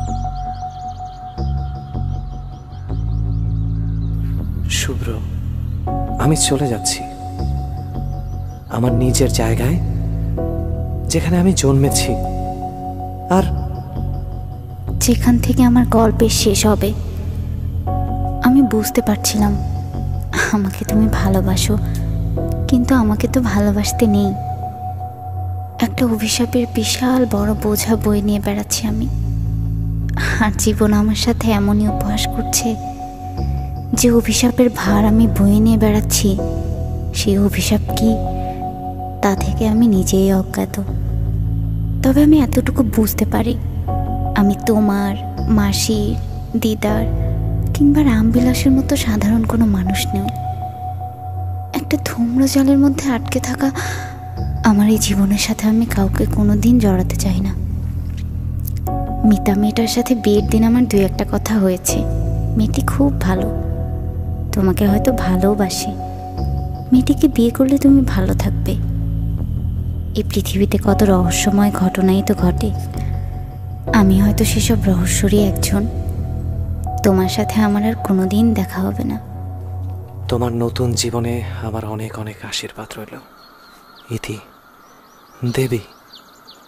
শুভ্র, আমি চলে যাচ্ছি আমার নিজের জায়গায়, যেখানে আমি জন্মেছি, আর যেখান থেকে আমার গল্পের শেষ হবে। আমি বুঝতে পারছিলাম আমাকে তুমি ভালোবাসো, কিন্তু আমাকে তো ভালোবাসতে নেই। একটা অভিশাপের বিশাল বড় বোঝা বয়ে নিয়ে বেড়াচ্ছি আমি, আর জীবন আমার সাথে এমনই উপহাস করছে যে অভিশাপের ভার আমি বয়ে নিয়ে বেড়াচ্ছি, সেই অভিশাপ কি তা থেকে আমি নিজেই অজ্ঞাত। তবে আমি এতটুকু বুঝতে পারি, আমি তোমার, মাসির, দিদার কিংবা রামবিলাসের মতো সাধারণ কোনো মানুষ নেই। একটা ধূম্রজালের মধ্যে আটকে থাকা আমার এই জীবনের সাথে আমি কাউকে কোনো দিন জড়াতে চাই না। মিতা মেয়েটার সাথে বিয়ের দিন আমার দুই একটা কথা হয়েছে। মেয়েটি খুব ভালো, তোমাকে হয়তো ভালোবাসে। মেয়েটিকে বিয়ে করলে তুমি ভালো থাকবে। এই পৃথিবীতে কত রহস্যময় ঘটনাই তো ঘটে, আমি হয়তো সেসব রহস্যরই একজন। তোমার সাথে আমার আর কোনোদিন দেখা হবে না। তোমার নতুন জীবনে আমার অনেক অনেক আশীর্বাদ রইল, ইতি, দেবী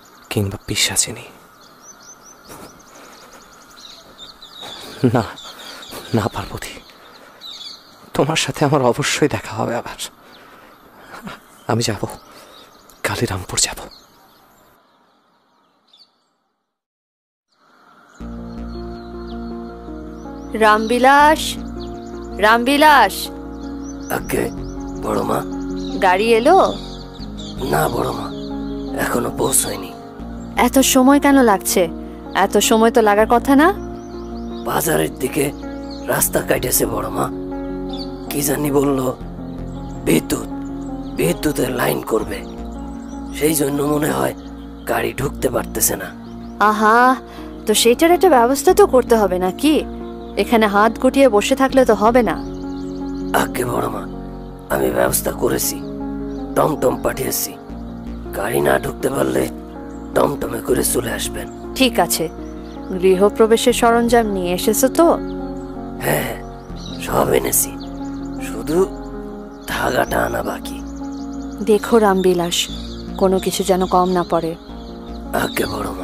কিংবা পিশাচিনী। না, না পার্বতী, তোমার সাথে আমার অবশ্যই দেখা হবে আবার। আমি যাব, কালিরামপুর যাব। রামবিলাস, রামবিলাস। আগে বড় মা। গাড়ি এলো? না বড় মা, এখনো পৌঁছায়নি। এত সময় কেন লাগছে? এত সময় তো লাগার কথা না। বাজারের দিকে রাস্তা কাটেছে বড় মা। কি জানি বললো বিদ্যুৎ বিদ্যুতের লাইন করবে, সেই জন্য মনে হয় গাড়ি ঢুকতে পারতেছে না। আহা, তো সেটার একটা ব্যবস্থা তো করতে হবে নাকি? এখানে হাত গুটিয়ে বসে থাকলে তো হবে না। আগে বড় মা, আমি ব্যবস্থা করেছি, টমটম পাঠিয়েছি। গাড়ি না ঢুকতে পারলে টমটমে করে চলে আসবেন। ঠিক আছে, গৃহপ্রবেশের সরঞ্জাম নিয়ে এসেছো তো? হ্যাঁ, সব এনেছি, শুধু ধাগাটা আনা বাকি। দেখো রামবিলাস, কোনো কিছু যেন কম না পড়ে। আগে বড় মা।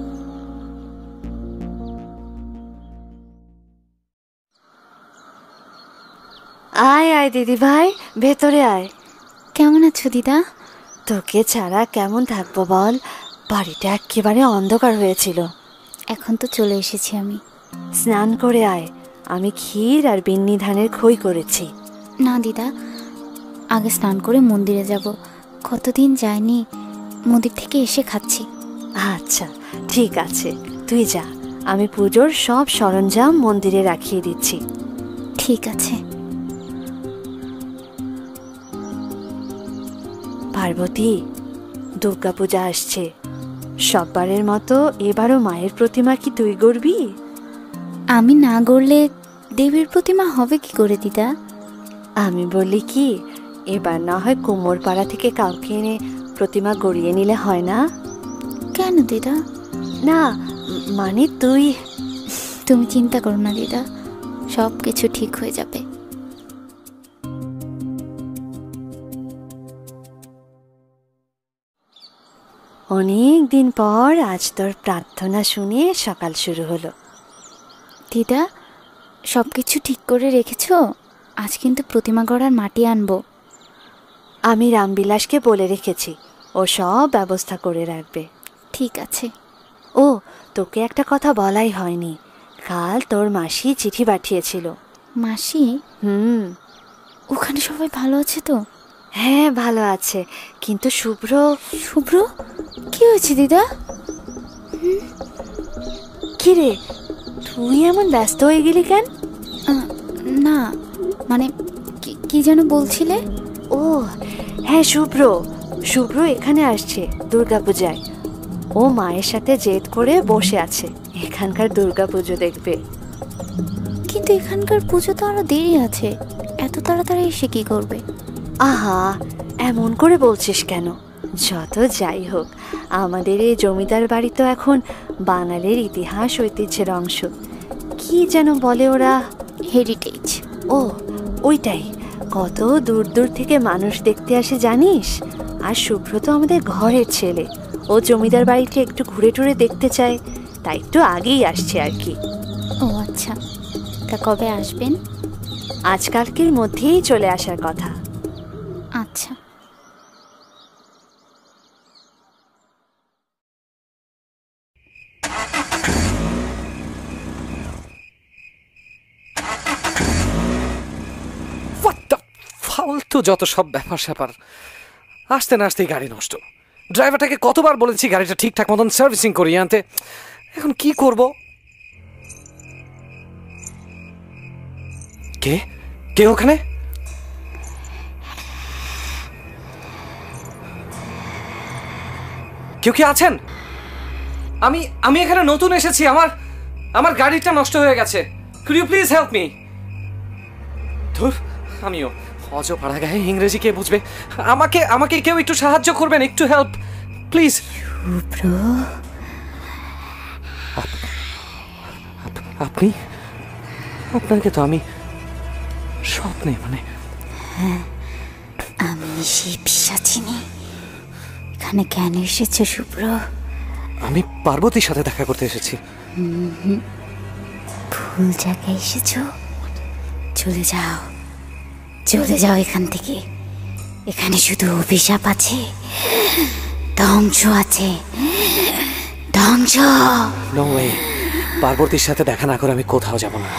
আয় আয় দিদি ভাই, ভেতরে আয়। কেমন আছো দিদা? তোকে ছাড়া কেমন থাকবো বল, বাড়িটা একেবারে অন্ধকার হয়েছিল। এখন তো চলে এসেছি আমি। স্নান করে আয়, আমি ক্ষীর আর বিন্নি ধানের খই করেছি। না দিদা, আগে স্নান করে মন্দিরে যাব, কতদিন যাইনি, মন্দির থেকে এসে খাচ্ছি। আচ্ছা ঠিক আছে, তুই যা, আমি পুজোর সব সরঞ্জাম মন্দিরে রাখিয়ে দিচ্ছি। ঠিক আছে। পার্বতী, দুর্গাপূজা আসছে, সববারের মতো এবারও মায়ের প্রতিমা কি তুই গড়বি? আমি না গড়লে দেবীর প্রতিমা হবে কি করে দিদা? আমি বলি কি, এবার না হয় কুমোরপাড়া থেকে কাউকে এনে প্রতিমা গড়িয়ে নিলে হয় না? কেন দিদা? না মানে তুই। তুমি চিন্তা করো না দিদা, সব কিছু ঠিক হয়ে যাবে। অনেক দিন পর আজ তোর প্রার্থনা শুনে সকাল শুরু হলো। দিদা, সব কিছু ঠিক করে রেখেছো? আজ কিন্তু প্রতিমা গড়ার মাটি আনবো। আমি রামবিলাসকে বলে রেখেছি, ও সব ব্যবস্থা করে রাখবে। ঠিক আছে। ও, তোকে একটা কথা বলাই হয়নি, কাল তোর মাসি চিঠি পাঠিয়েছিল। মাসি? হুম। ওখানে সবাই ভালো আছে তো? হ্যাঁ ভালো আছে, কিন্তু শুভ্র। শুভ্র? কি হয়েছে দিদা? কি রে, তুই এমন ব্যস্ত হয়ে গেলি কেন? না মানে কি যেন বলছিলে? ও হ্যাঁ, শুভ্র শুভ্র এখানে আসছে দুর্গাপূজায়। ও মায়ের সাথে জেদ করে বসে আছে, এখানকার দুর্গাপুজো দেখবে। কিন্তু এখানকার পুজো তো আরো দেরি আছে, এত তাড়াতাড়ি এসে কি করবে? আহা, এমন করে বলছিস কেন? যত যাই হোক, আমাদের এই জমিদার বাড়ি তো এখন বাঙালির ইতিহাস ঐতিহ্যের অংশ। কি যেন বলে ওরা? হেরিটেজ। ও ওইটাই, কত দূর দূর থেকে মানুষ দেখতে আসে জানিস। আর শুভ্র তো আমাদের ঘরের ছেলে, ও জমিদার বাড়িতে একটু ঘুরে টুরে দেখতে চায়, তাই একটু আগেই আসছে আর কি। ও আচ্ছা, তা কবে আসবেন? আজকালকের মধ্যেই চলে আসার কথা। আচ্ছা। ফালতু যত সব ব্যাপার স্যাপার, আসতে না আসতেই গাড়ি নষ্ট। ড্রাইভারটাকে কতবার বলেছি গাড়িটা ঠিকঠাক মতন সার্ভিসিং করিয়ে আনতে, এখন কি করব? কে কে ওখানে? কেউ কি আছেন? আমি আমি এখানে নতুন এসেছি, আমার আমার গাড়িটা নষ্ট হয়ে গেছে। Could you please help me? ধুর, আমিও অজপাড়া গায়ে ইংরেজি কে বুঝবে? আমাকে আমাকে কেউ একটু সাহায্য করবেন, একটু হেল্প প্লিজ। আপনি? আপনাকে তো আমি স্বপ্নে মানে। হ্যাঁ, আমি সেই পিশাচিনি। এখানে কেন এসেছো শুভ্র? আমি পার্বতীর সাথে দেখা করতে এসেছি। ভুল জায়গায় এসেছো। চলে যাও, চলে যাও এখান থেকে। এখানে শুধু অভিশাপ আছে, ধ্বংস আছে, ধ্বংস। নো ওয়ে, পার্বতীর সাথে দেখা না করে আমি কোথাও যাব না।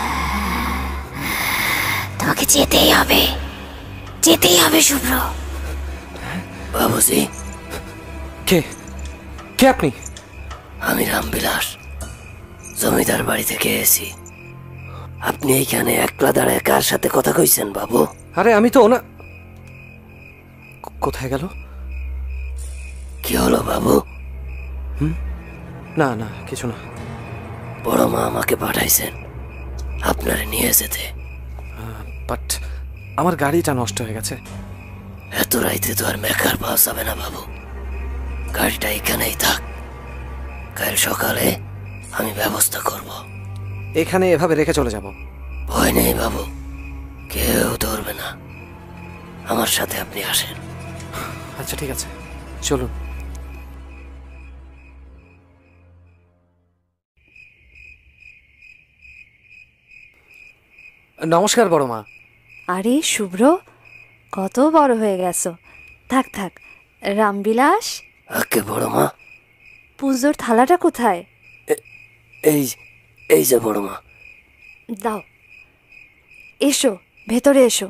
তোমাকে যেতেই হবে, যেতেই হবে শুভ্র। বাবুজি, কে কে আপনি? আমি রামবিলাস, জমিদার বাড়ি থেকে এসেছি। আপনি এইখানে একলা দাঁড়ায় কার সাথে কথা কইছেন বাবু? আরে আমি তো ওনা। কোথায় গেল? কি হলো বাবু? হুম, না না কিছু না। বড় মা আমাকে পাঠাইছেন আপনারে নিয়ে যেতে। বাট আমার গাড়িটা নষ্ট হয়ে গেছে। এত রাইতে তো আর মেকার পাওয়া যাবে না বাবু, গাড়িটা এখানেই থাক, কাল সকালে আমি ব্যবস্থা করব। এখানে এভাবে রেখে চলে যাব? ভয় নেই বাবু, কেউ ধরবে না, আমার সাথে আপনি আসেন। আচ্ছা ঠিক আছে, চলুন। নমস্কার বড় মা। আরে শুভ্র, কত বড় হয়ে গেছো। থাক থাক। রামবিলাস, আকে বড় মা, পুজোর থালাটা কোথায়? এই এই যে বড় মা। দাও, এসো ভেতরে এসো।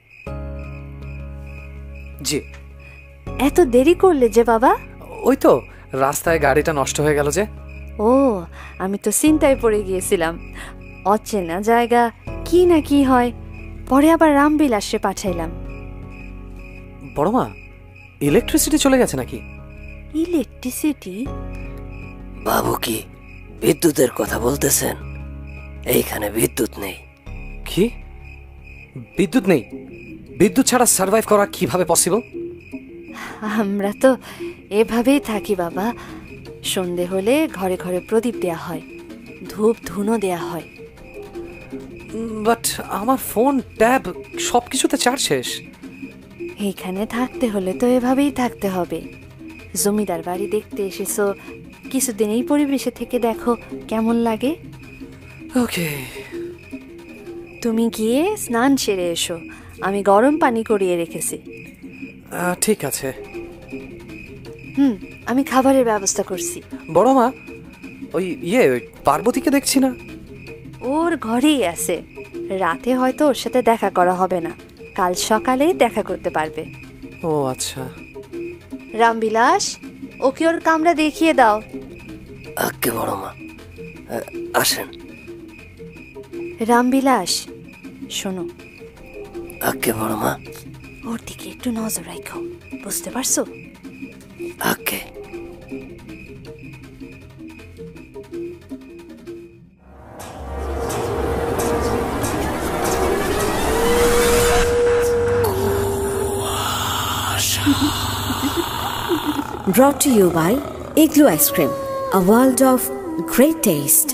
জি। এত দেরি করলে যে বাবা? ওই তো রাস্তায় গাড়িটা নষ্ট হয়ে গেল যে। ও, আমি তো চিন্তায় পড়ে গিয়েছিলাম। অচেনা জায়গা, কি না কি হয়। পরে আবার রামবিলাসে পাঠাইলাম। বড় মা, ইলেকট্রিসিটি চলে গেছে নাকি? ইলেকট্রিসিটি? বাবু কি বিদ্যুতের কথা বলতেছেন? এইখানে বিদ্যুৎ নেই। কি? বিদ্যুৎ নেই? বিদ্যুৎ ছাড়া সার্ভাইভ করা কিভাবে পসিবল? আমরা তো এভাবেই থাকি বাবা। সন্ধে হলে ঘরে ঘরে প্রদীপ দেয়া হয়, ধূপ ধুনো দেয়া হয়। বাট আমার ফোন, ট্যাব সব কিছুতে চার্জ শেষ। এইখানে থাকতে হলে তো এভাবেই থাকতে হবে। জমিদার বাড়ি দেখতে এসেছো, কিছুদিন এই পরিবেশে থেকে দেখো কেমন লাগে। ওকে, তুমি গিয়ে স্নান সেরে এসো, আমি গরম পানি করিয়ে রেখেছি। ঠিক আছে। হুম, আমি খাবারের ব্যবস্থা করছি। বড় মা, ওই ইয়ে ওই পার্বতীকে দেখছি না। ওর ঘরেই আছে। রাতে হয়তো ওর সাথে দেখা করা হবে না, কাল সকালে দেখা করতে পারবে। ও আচ্ছা। রামবিলাস, ওকে ওর কামরা দেখিয়ে দাও। আকে বড় মা, আসেন। রামবিলাস, শোনো। আকে বড় মা। ওর দিকে একটু নজর রাখো, বুঝতে পারছো? আকে। Brought to you by Igloo Ice Cream, a world of great taste.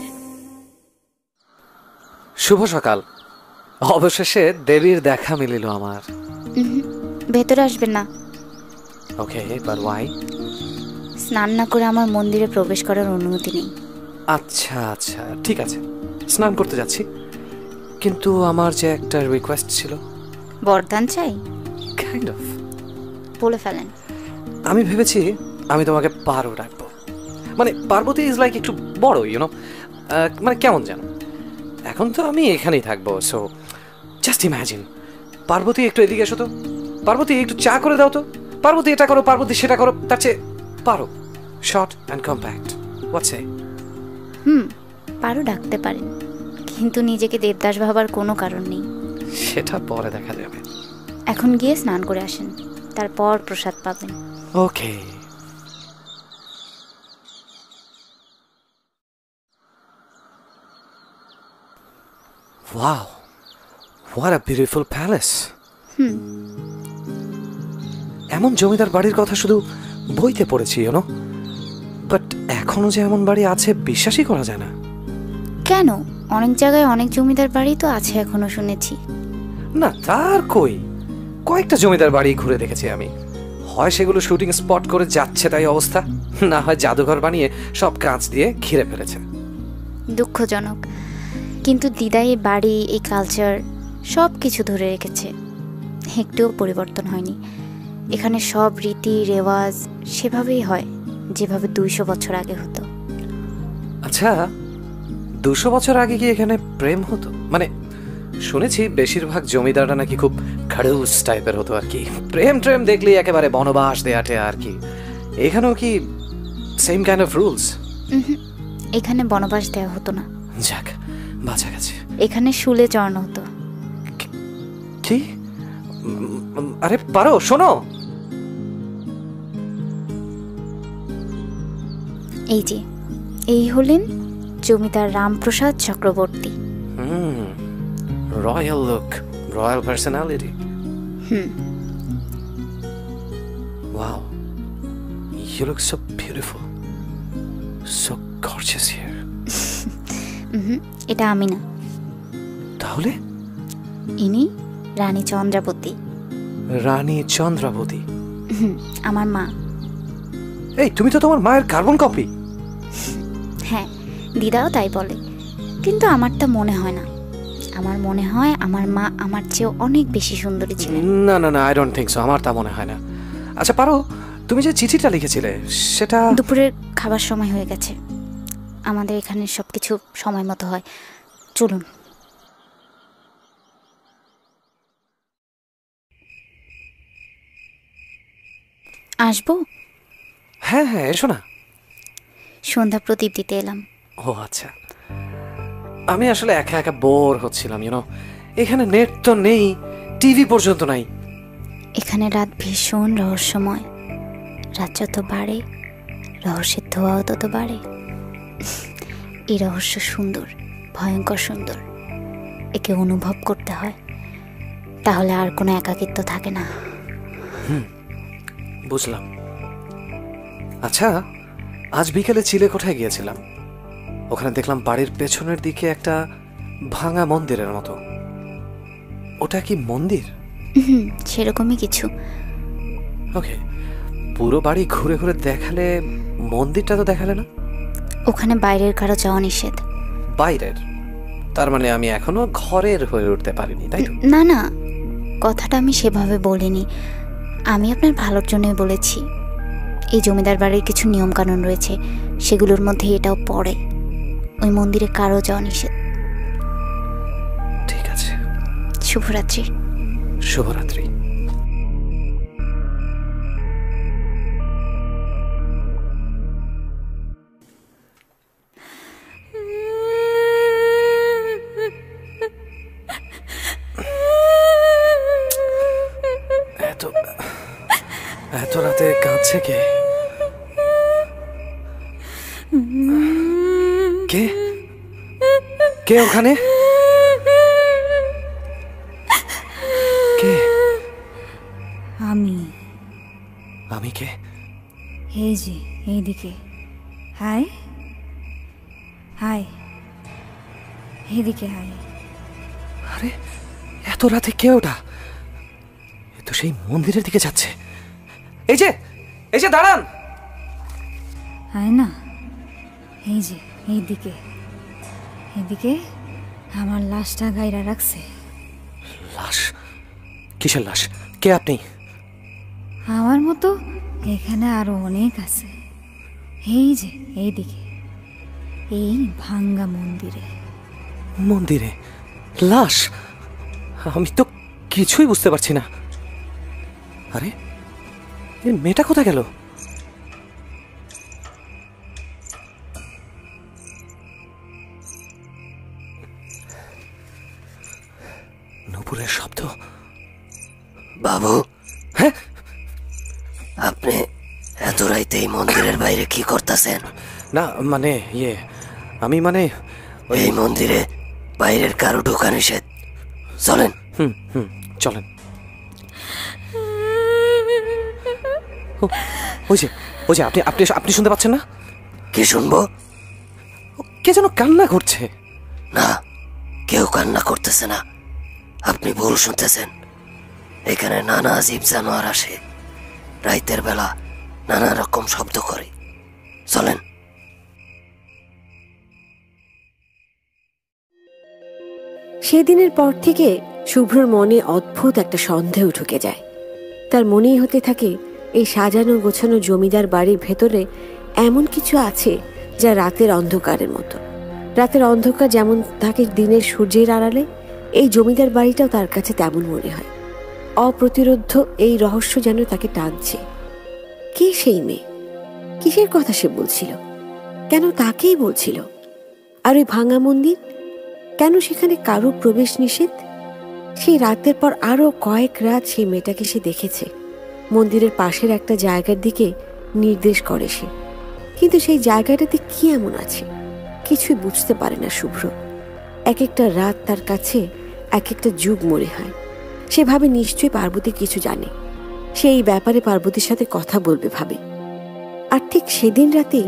শুভ সকাল। অবশেষে দেবীর দেখা মিলিল আমার। ভেতরে আসবেন না। Okay, but why? স্নান না করে আমার মন্দিরে প্রবেশ করার অনুমতি নেই। আচ্ছা আচ্ছা ঠিক আছে, স্নান করতে যাচ্ছি। কিন্তু আমার যে একটা রিকোয়েস্ট ছিল। বরদান চাই? Kind of. বলে ফেলেন। আমি ভেবেছি আমি তোমাকে পারো ডাকবো। মানে পার্বতী ইজ লাইক একটু বড়, ইউনো, মানে কেমন যেন। এখন তো আমি এখানেই থাকবো, সো জাস্ট ইম্যাজিন। পার্বতী একটু এদিকে এসো তো, পার্বতী একটু চা করে দাও তো, পার্বতী এটা করো, পার্বতী সেটা করো, তার চেয়ে পারো। Short and compact. What's a? হুম, পারো ডাকতে পারেন, কিন্তু নিজেকে দেবদাস ভাবার কোনো কারণ নেই। সেটা পরে দেখা যাবে। এখন গিয়ে স্নান করে আসেন, তারপর প্রসাদ পাবেন। ওকে। Wow, what a beautiful palace. হুম, এমন জমিদার বাড়ির কথা শুধু বইতে পড়েছি, ইউনো, বাট এখনো যে এমন বাড়ি আছে বিশ্বাসই করা যায় না। কেন? অনেক জায়গায় অনেক জমিদার বাড়ি তো আছে এখনো, শুনেছি। না তার কই, কয়েকটা জমিদার বাড়ি ঘুরে দেখেছি আমি। হয় সেগুলো শুটিং স্পট করে যাচ্ছে তাই অবস্থা, না হয় জাদুঘর বানিয়ে সব কাঁচ দিয়ে ঘিরে ফেলেছে। দুঃখজনক, কিন্তু দিদা এই বাড়ি, এই কালচার সব কিছু ধরে রেখেছে, একটুও পরিবর্তন হয়নি। এখানে সব রীতি রেওয়াজ সেভাবেই হয় যেভাবে দুইশো বছর আগে হতো। আচ্ছা, দুশো বছর আগে কি এখানে প্রেম হতো? মানে শুনেছি বেশিরভাগ জমিদাররা নাকি খুব খাড়ুস টাইপের হতো আর কি, প্রেম ট্রেম দেখলেই একেবারে বনবাস দেয়াটে আর কি। এখানেও কি সেম কাইন্ড অফ রুলস? এখানে বনবাস দেওয়া হতো না। যাক, বাঁচা গেছে। এখানে শুলে চড়ানো হতো। কি? আরে পারো, শোনো। এই যে, এই হলেন জমিদার রামপ্রসাদ চক্রবর্তী। হুম, রয়্যাল লুক, রয়্যাল পার্সোনালিটি। হুম। Wow, you look so beautiful, so gorgeous here. হুম, এটা আমি না। তাহলে ইনি রানী চন্দ্রাবতী। রানী চন্দ্রাবতী? হুম, আমার মা। এই, তুমি তো তোমার মায়ের কার্বন কপি। হ্যাঁ, দিদাও তাই বলে, কিন্তু আমারটা মনে হয় না। আমার মনে হয় আমার মা আমার চেয়েও অনেক বেশি সুন্দরী ছিলেন। না না না, আই ডোন্ট থিংক সো, আমার তা মনে হয় না। আচ্ছা পারো, তুমি যে চিঠিটা লিখেছিলে সেটা? দুপুরের খাবার সময় হয়ে গেছে, আমাদের এখানে সবকিছু সময় মতো হয়, চলুন। আসবো? হ্যাঁ হ্যাঁ, এসো না। সন্ধ্যা প্রদীপ দিতে এলাম। ও আচ্ছা, আমি আসলে একা একা বোর হচ্ছিলাম, ইউনো। এখানে নেট তো নেই, টিভি পর্যন্ত নাই। এখানে রাত ভীষণ রহস্যময়, রাত যত বাড়ে রহস্যের ধোঁয়াও তত বাড়ে। এই রহস্য সুন্দর, ভয়ঙ্কর সুন্দর। একে অনুভব করতে হয়, তাহলে আর কোনো একাকিত্ব থাকে না। হুম, বুঝলাম। আচ্ছা, আজ বিকেলে চিলে কোঠায় গিয়েছিলাম, ওখানে দেখলাম বাড়ির পেছনের দিকে একটা ভাঙা মন্দিরের মতো। ওটা কি মন্দির? হুম, সেরকমই কিছু। ওকে, পুরো বাড়ি ঘুরে ঘুরে দেখালে, মন্দিরটা তো দেখালে না? ওখানে বাইরের কারো যাওয়া নিষেধ। বাইরের? তার মানে আমি এখনো ঘরের হয়ে উঠতে পারিনি, তাই তো? না না, কথাটা আমি সেভাবে বলিনি, আমি আপনার ভালোর জন্যই বলেছি। এই জমিদার বাড়ির কিছু নিয়ম কানুন রয়েছে, সেগুলোর মধ্যে এটাও পড়ে। ওই মন্দিরে কারো যাওয়া নিষেধ। ঠিক আছে, শুভরাত্রি। শুভরাত্রি। এত এত রাতে কাঁদছে কে? কে কে ওখানে? কে? আমি। আমি কে? এই যে এইদিকে, হাই হাই, এদিকে হাই। আরে, এত রাতে কে ওটা? এ তো সেই মন্দিরের দিকে যাচ্ছে। এই যে, এই যে দাঁড়ান। হাই না, এই যে এইদিকে, এদিকে আমার লাশটা গাইরা রাখছে। লাশ? কিসের লাশ? কে আপনি? আমার মতো এখানে আরো অনেক আছে। এই যে এইদিকে, এই ভাঙ্গা মন্দিরে। মন্দিরে লাশ? আমি তো কিছুই বুঝতে পারছি না। আরে, এই মেয়েটা কোথায় গেল? নূপুরের শব্দ। বাবু, হ্যাঁ? আপনি এত রাইতে এই মন্দিরের বাইরে কি করতেছেন? না মানে ইয়ে, আমি মানে এই মন্দিরে বাইরের কারো ঢোকা নিষেধ। চলেন। হুম হুম চলেন। ও, ওই যে ওই যে আপনি আপনি আপনি শুনতে পাচ্ছেন না? কি শুনবো? কে যেন কান্না করছে। না, কেউ কান্না করতেছে না, আপনি ভুল শুনতেছেন। এখানে নানা জীব জানোয়ার আসে, রাইতের বেলা নানা রকম শব্দ করে। চলেন। সেদিনের পর থেকে শুভ্রর মনে অদ্ভুত একটা সন্দেহ ঢুকে যায়। তার মনেই হতে থাকে এই সাজানো গোছানো জমিদার বাড়ির ভেতরে এমন কিছু আছে যা রাতের অন্ধকারের মতো। রাতের অন্ধকার যেমন থাকে দিনের সূর্যের আড়ালে, এই জমিদার বাড়িটাও তার কাছে তেমন মনে হয়। অপ্রতিরোধ্য এই রহস্য যেন তাকে টানছে। কে সেই মেয়ে? কিসের কথা সে বলছিল? কেন তাকেই বলছিল? আর ওই ভাঙা মন্দির, কেন সেখানে কারো প্রবেশ নিষেধ? সেই রাতের পর আরো কয়েক রাত সেই মেয়েটাকে সে দেখেছে। মন্দিরের পাশের একটা জায়গার দিকে নির্দেশ করে সে, কিন্তু সেই জায়গাটাতে কি এমন আছে কিছুই বুঝতে পারে না শুভ্র। এক একটা রাত তার কাছে এক একটা যুগ মনে হয়। সে ভাবে নিশ্চয়ই পার্বতী কিছু জানে, সে এই ব্যাপারে পার্বতীর সাথে কথা বলবে ভাবে। আর ঠিক সেদিন রাতেই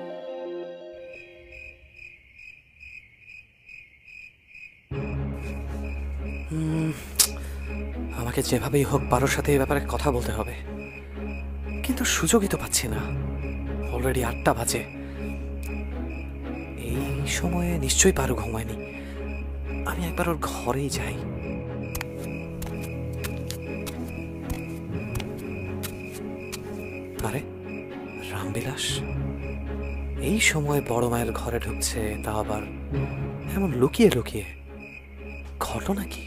আমাকে যেভাবেই হোক পারোর সাথে এই ব্যাপারে কথা বলতে হবে, কিন্তু সুযোগই তো পাচ্ছি না। অলরেডি আটটা বাজে, এই সময়ে নিশ্চয়ই পারো ঘুমায়নি। আমি একবার ওর ঘরেই যাই। আরে রামবিলাস এই সময় বড় মায়ের ঘরে ঢুকছে, তা আবার এমন লুকিয়ে লুকিয়ে। ঘটনা কি?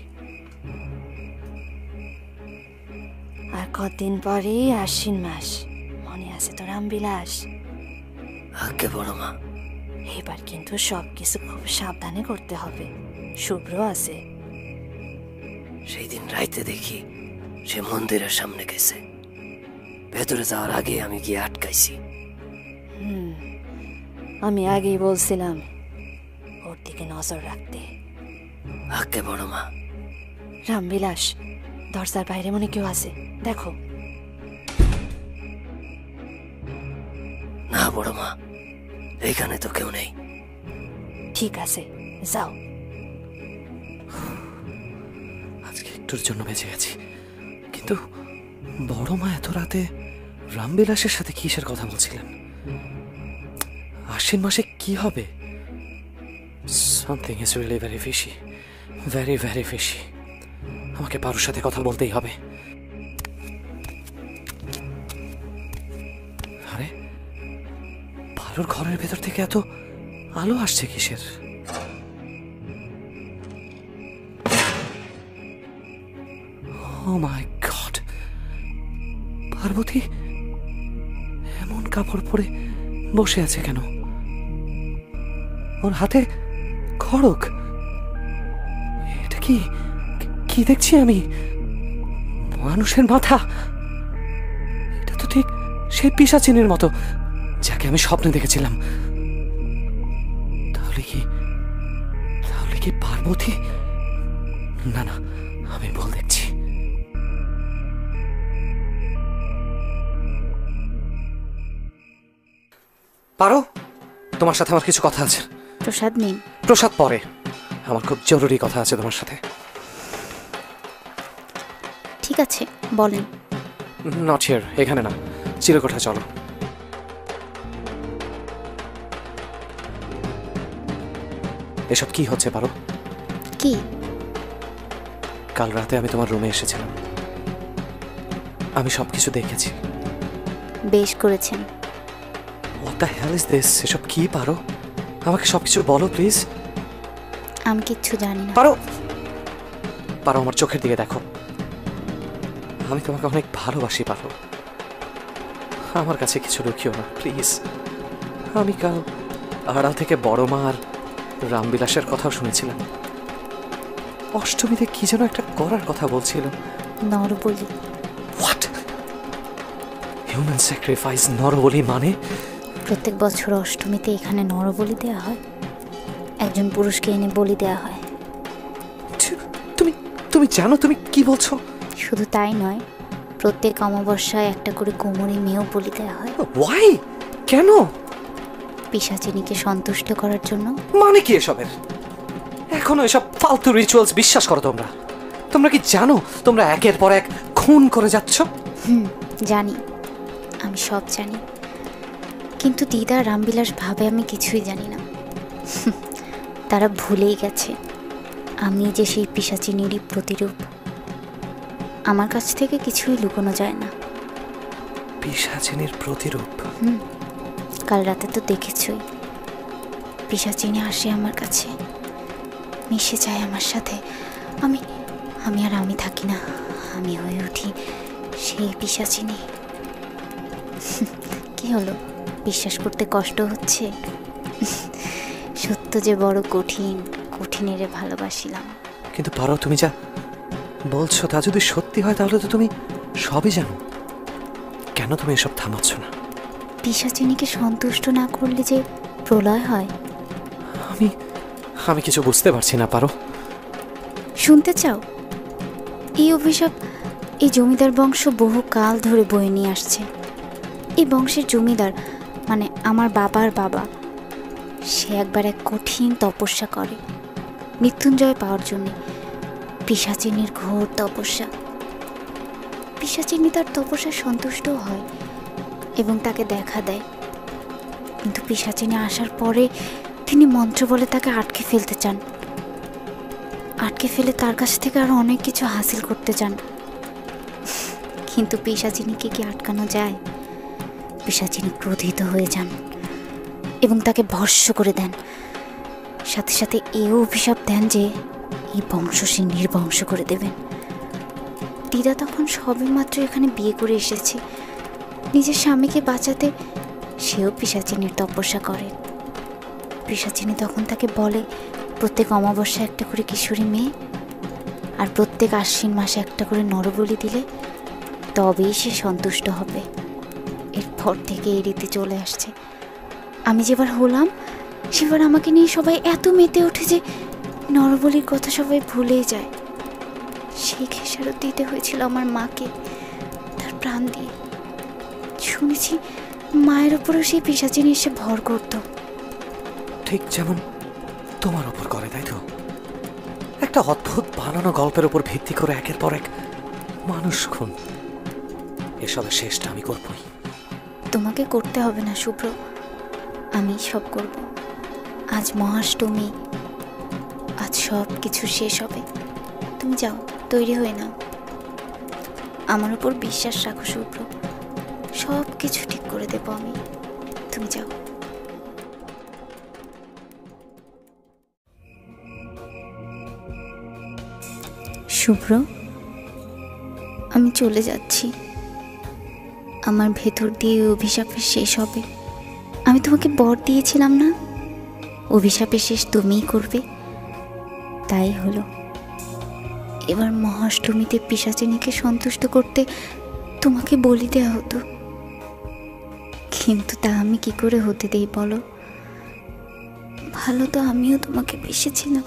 আর কদিন পরেই আশ্বিন মাস, মনে আছে তো রামবিলাস? আগে বড় মা, এবার কিন্তু সবকিছু খুব সাবধানে করতে হবে। শুভ্র আছে। সেই দিন রাইতে দেখি সে মন্দিরের সামনে গেছে। ভেতরে যাওয়ার আগে আমি গিয়ে আটকাইছি। হুম, আমি আগেই বলছিলাম ওর দিকে নজর রাখতে। আগে বড় মা। রামবিলাস, দরজার বাইরে মনে কেউ আছে, দেখো। না বড় মা, এইখানে তো কেউ নেই। ঠিক আছে, যাও। আজকে একটুর জন্য বেঁচে গেছি, কিন্তু বড় মা এত রাতে রামবিলাসের সাথে কিসের কথা বলছিলেন? আশ্বিন মাসে কি হবে? Something is really very fishy, very very fishy. আমাকে পারোর সাথে কথা বলতেই হবে। আরে পারোর ঘরের ভেতর থেকে এত আলো আসছে কিসের? ও মাই গড, পার্বতী এমন কাপড় পরে বসে আছে কেন? ওর হাতে খড়গ। এটা কি কি দেখছি আমি? মানুষের মাথা। এটা তো ঠিক সেই পিশাচিনীর মতো যাকে আমি স্বপ্নে দেখেছিলাম। তাহলে কি তাহলে কি পার্বতী? না না, আমি ভুল দেখছি। পারো, তোমার সাথে আমার কিছু কথা আছে। প্রসাদ নিন। প্রসাদ পরে, আমার খুব জরুরি কথা আছে তোমার সাথে। ঠিক আছে, বলেন। নট হিয়ার, এখানে না, চিরকোঠা চলো। এসব কি হচ্ছে পারো? কি? কাল রাতে আমি তোমার রুমে এসেছিলাম, আমি সবকিছু দেখেছি। বেশ করেছেন। What the hell is this? এসব কি পারো? আমাকে সবকিছু বলো প্লিজ। আমি কিচ্ছু জানি না। পারো, পারো আমার চোখের দিকে দেখো। আমি তোমাকে অনেক ভালোবাসি পারো। আমার কাছে কিছু লুকিও না প্লিজ। আমি কাল আড়াল থেকে বড় মা আর রামবিলাসের কথাও শুনেছিলাম। অষ্টমীতে কি যেন একটা করার কথা বলছিল। নরবলি। হোয়াট? Human sacrifice? নরবলি মানে? প্রত্যেক বছর অষ্টমীতে এখানে নরবলি দেওয়া হয়। একজন পুরুষকে এনে বলি দেওয়া হয়। তুমি তুমি জানো তুমি কি বলছো? শুধু তাই নয়, প্রত্যেক অমাবস্যায় একটা করে কোমরে মেয়েও বলি দেওয়া হয়। ওয়াই? কেন? পিশাচিনীকে সন্তুষ্ট করার জন্য। মানে কি এসবের? এখনো এসব ফালতু রিচুয়ালস বিশ্বাস করো তোমরা? তোমরা কি জানো তোমরা একের পর এক খুন করে যাচ্ছ? হুম, জানি, আমি সব জানি, কিন্তু দিদা রামবিলাস ভাবে আমি কিছুই জানি না। তারা ভুলেই গেছে আমি যে সেই পিশাচিনীরই প্রতিরূপ। আমার কাছ থেকে কিছুই লুকোনো যায় না। পিশাচিনীর প্রতিরূপ? হুম, কাল রাতে তো দেখেছই। পিশাচিনী আসে আমার কাছে, মিশে যায় আমার সাথে। আমি আমি আর আমি থাকি না, আমি হয়ে উঠি সেই পিশাচিনী। কি হলো, বিশ্বাস করতে কষ্ট হচ্ছে? সত্য যে বড় কঠিন, কঠিনেরে ভালোবাসিলাম। কিন্তু পারো, তুমি যা বলছো তা যদি সত্যি হয় তাহলে তো তুমি সবই জানো। কেন তুমি এসব থামাচ্ছ না? পিশাচিনীকে সন্তুষ্ট না করলে যে প্রলয় হয়। আমি আমি কিছু বুঝতে পারছি না। পারো, শুনতে চাও? এই অভিশাপ এই জমিদার বংশ বহু কাল ধরে বয়ে নিয়ে আসছে। এই বংশের জমিদার মানে আমার বাবার বাবা, সে একবার এক কঠিন তপস্যা করে মৃত্যুঞ্জয় পাওয়ার জন্য। পিশাচিনীর ঘোর তপস্যা। পিশাচিনী তার তপস্যায় সন্তুষ্ট হয় এবং তাকে দেখা দেয়। কিন্তু পিশাচিনী আসার পরে তিনি মন্ত্র বলে তাকে আটকে ফেলতে চান। আটকে ফেলে তার কাছ থেকে আরো অনেক কিছু হাসিল করতে চান। কিন্তু পিশাচিনীকে কি আটকানো যায়? পিশাচিনী ক্রোধিত হয়ে যান এবং তাকে ভস্ম করে দেন। সাথে সাথে এও অভিশাপ দেন যে এই বংশ সে নির্বংশ করে দেবেন। দিদা তখন সবে মাত্র এখানে বিয়ে করে এসেছে। নিজের স্বামীকে বাঁচাতে সেও পিশাচিনীর তপস্যা করে। পিশাচিনী তখন তাকে বলে, প্রত্যেক অমাবস্যা একটা করে কিশোরী মেয়ে আর প্রত্যেক আশ্বিন মাসে একটা করে নরবলি দিলে তবেই সে সন্তুষ্ট হবে। এরপর থেকে এই রীতি চলে আসছে। আমি যেবার হলাম সেবার আমাকে নিয়ে সবাই এত মেতে ওঠে যে নরবলির কথা সবাই ভুলেই যায়। সেই খেসারত দিতে হয়েছিল আমার মাকে, তার প্রাণ দিয়ে। শুনেছি মায়ের ওপরও সেই পিশাচিনী এসে ভর করত। ঠিক যেমন তোমার ওপর করে, তাই তো? একটা অদ্ভুত বানানো গল্পের উপর ভিত্তি করে একের পর এক মানুষ খুন। এসবের শেষটা আমি করবই। তোমাকে করতে হবে না শুভ্র, আমি সব করব। আজ মহাষ্টমী, আজ সব কিছু শেষ হবে। তুমি যাও, তৈরি হয়ে নাও। আমার উপর বিশ্বাস রাখো শুভ্র, সব কিছু ঠিক করে দেব আমি। তুমি যাও। শুভ্র, আমি চলে যাচ্ছি। আমার ভেতর দিয়ে অভিশাপের শেষ হবে। আমি তোমাকে বর দিয়েছিলাম না, অভিশাপের শেষ তুমিই করবে। তাই হলো। এবার মহাষ্টমীতে পিশাচিনীকে সন্তুষ্ট করতে তোমাকে বলি দেওয়া হতো, কিন্তু তা আমি কি করে হতে দেই বলো? ভালো তো আমিও তোমাকে বেসেছিলাম,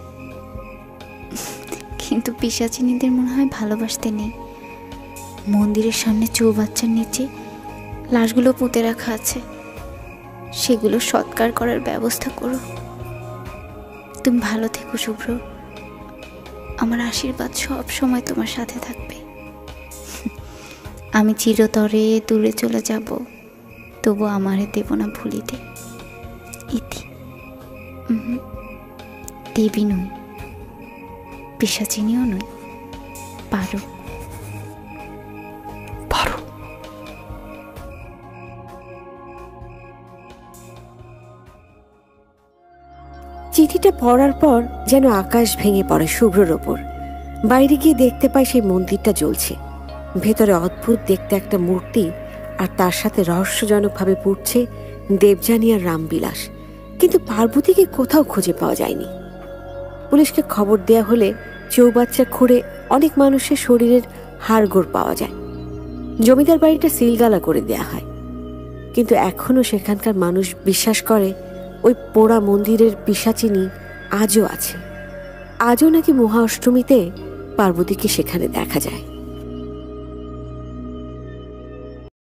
কিন্তু পিশাচিনীদের মনে হয় ভালোবাসতে নেই। মন্দিরের সামনে চৌবাচ্চার নিচে লাশগুলো পুঁতে রাখা আছে, সেগুলো সৎকার করার ব্যবস্থা করো। তুমি ভালো থেকো শুভ্র, আমার আশীর্বাদ সব সময় তোমার সাথে থাকবে। আমি চিরতরে দূরে চলে যাব, তবু আমারে দেব না ভুলিতে। ইতি। দেবী নই, পিশাচিনীও নই, পারো। পারো। চিঠিটা পড়ার পর যেন আকাশ ভেঙে পড়ে শুভ্রর ওপর। বাইরে গিয়ে দেখতে পায় সেই মন্দিরটা জ্বলছে। ভেতরে অদ্ভুত দেখতে একটা মূর্তি, আর তার সাথে রহস্যজনকভাবে পুড়ছে দেবযানী আর রামবিলাস। কিন্তু পার্বতীকে কোথাও খুঁজে পাওয়া যায়নি। পুলিশকে খবর দেয়া হলে চৌবাচ্চা খুঁড়ে অনেক মানুষের শরীরের হাড়গোড় পাওয়া যায়। জমিদার বাড়িটা সিলগালা করে দেয়া হয়, কিন্তু এখনো সেখানকার মানুষ বিশ্বাস করে ওই পোড়া মন্দিরের পিশাচিনী আজও আছে। আজও নাকি মহা অষ্টমীতে পার্বতীকে সেখানে দেখা যায়।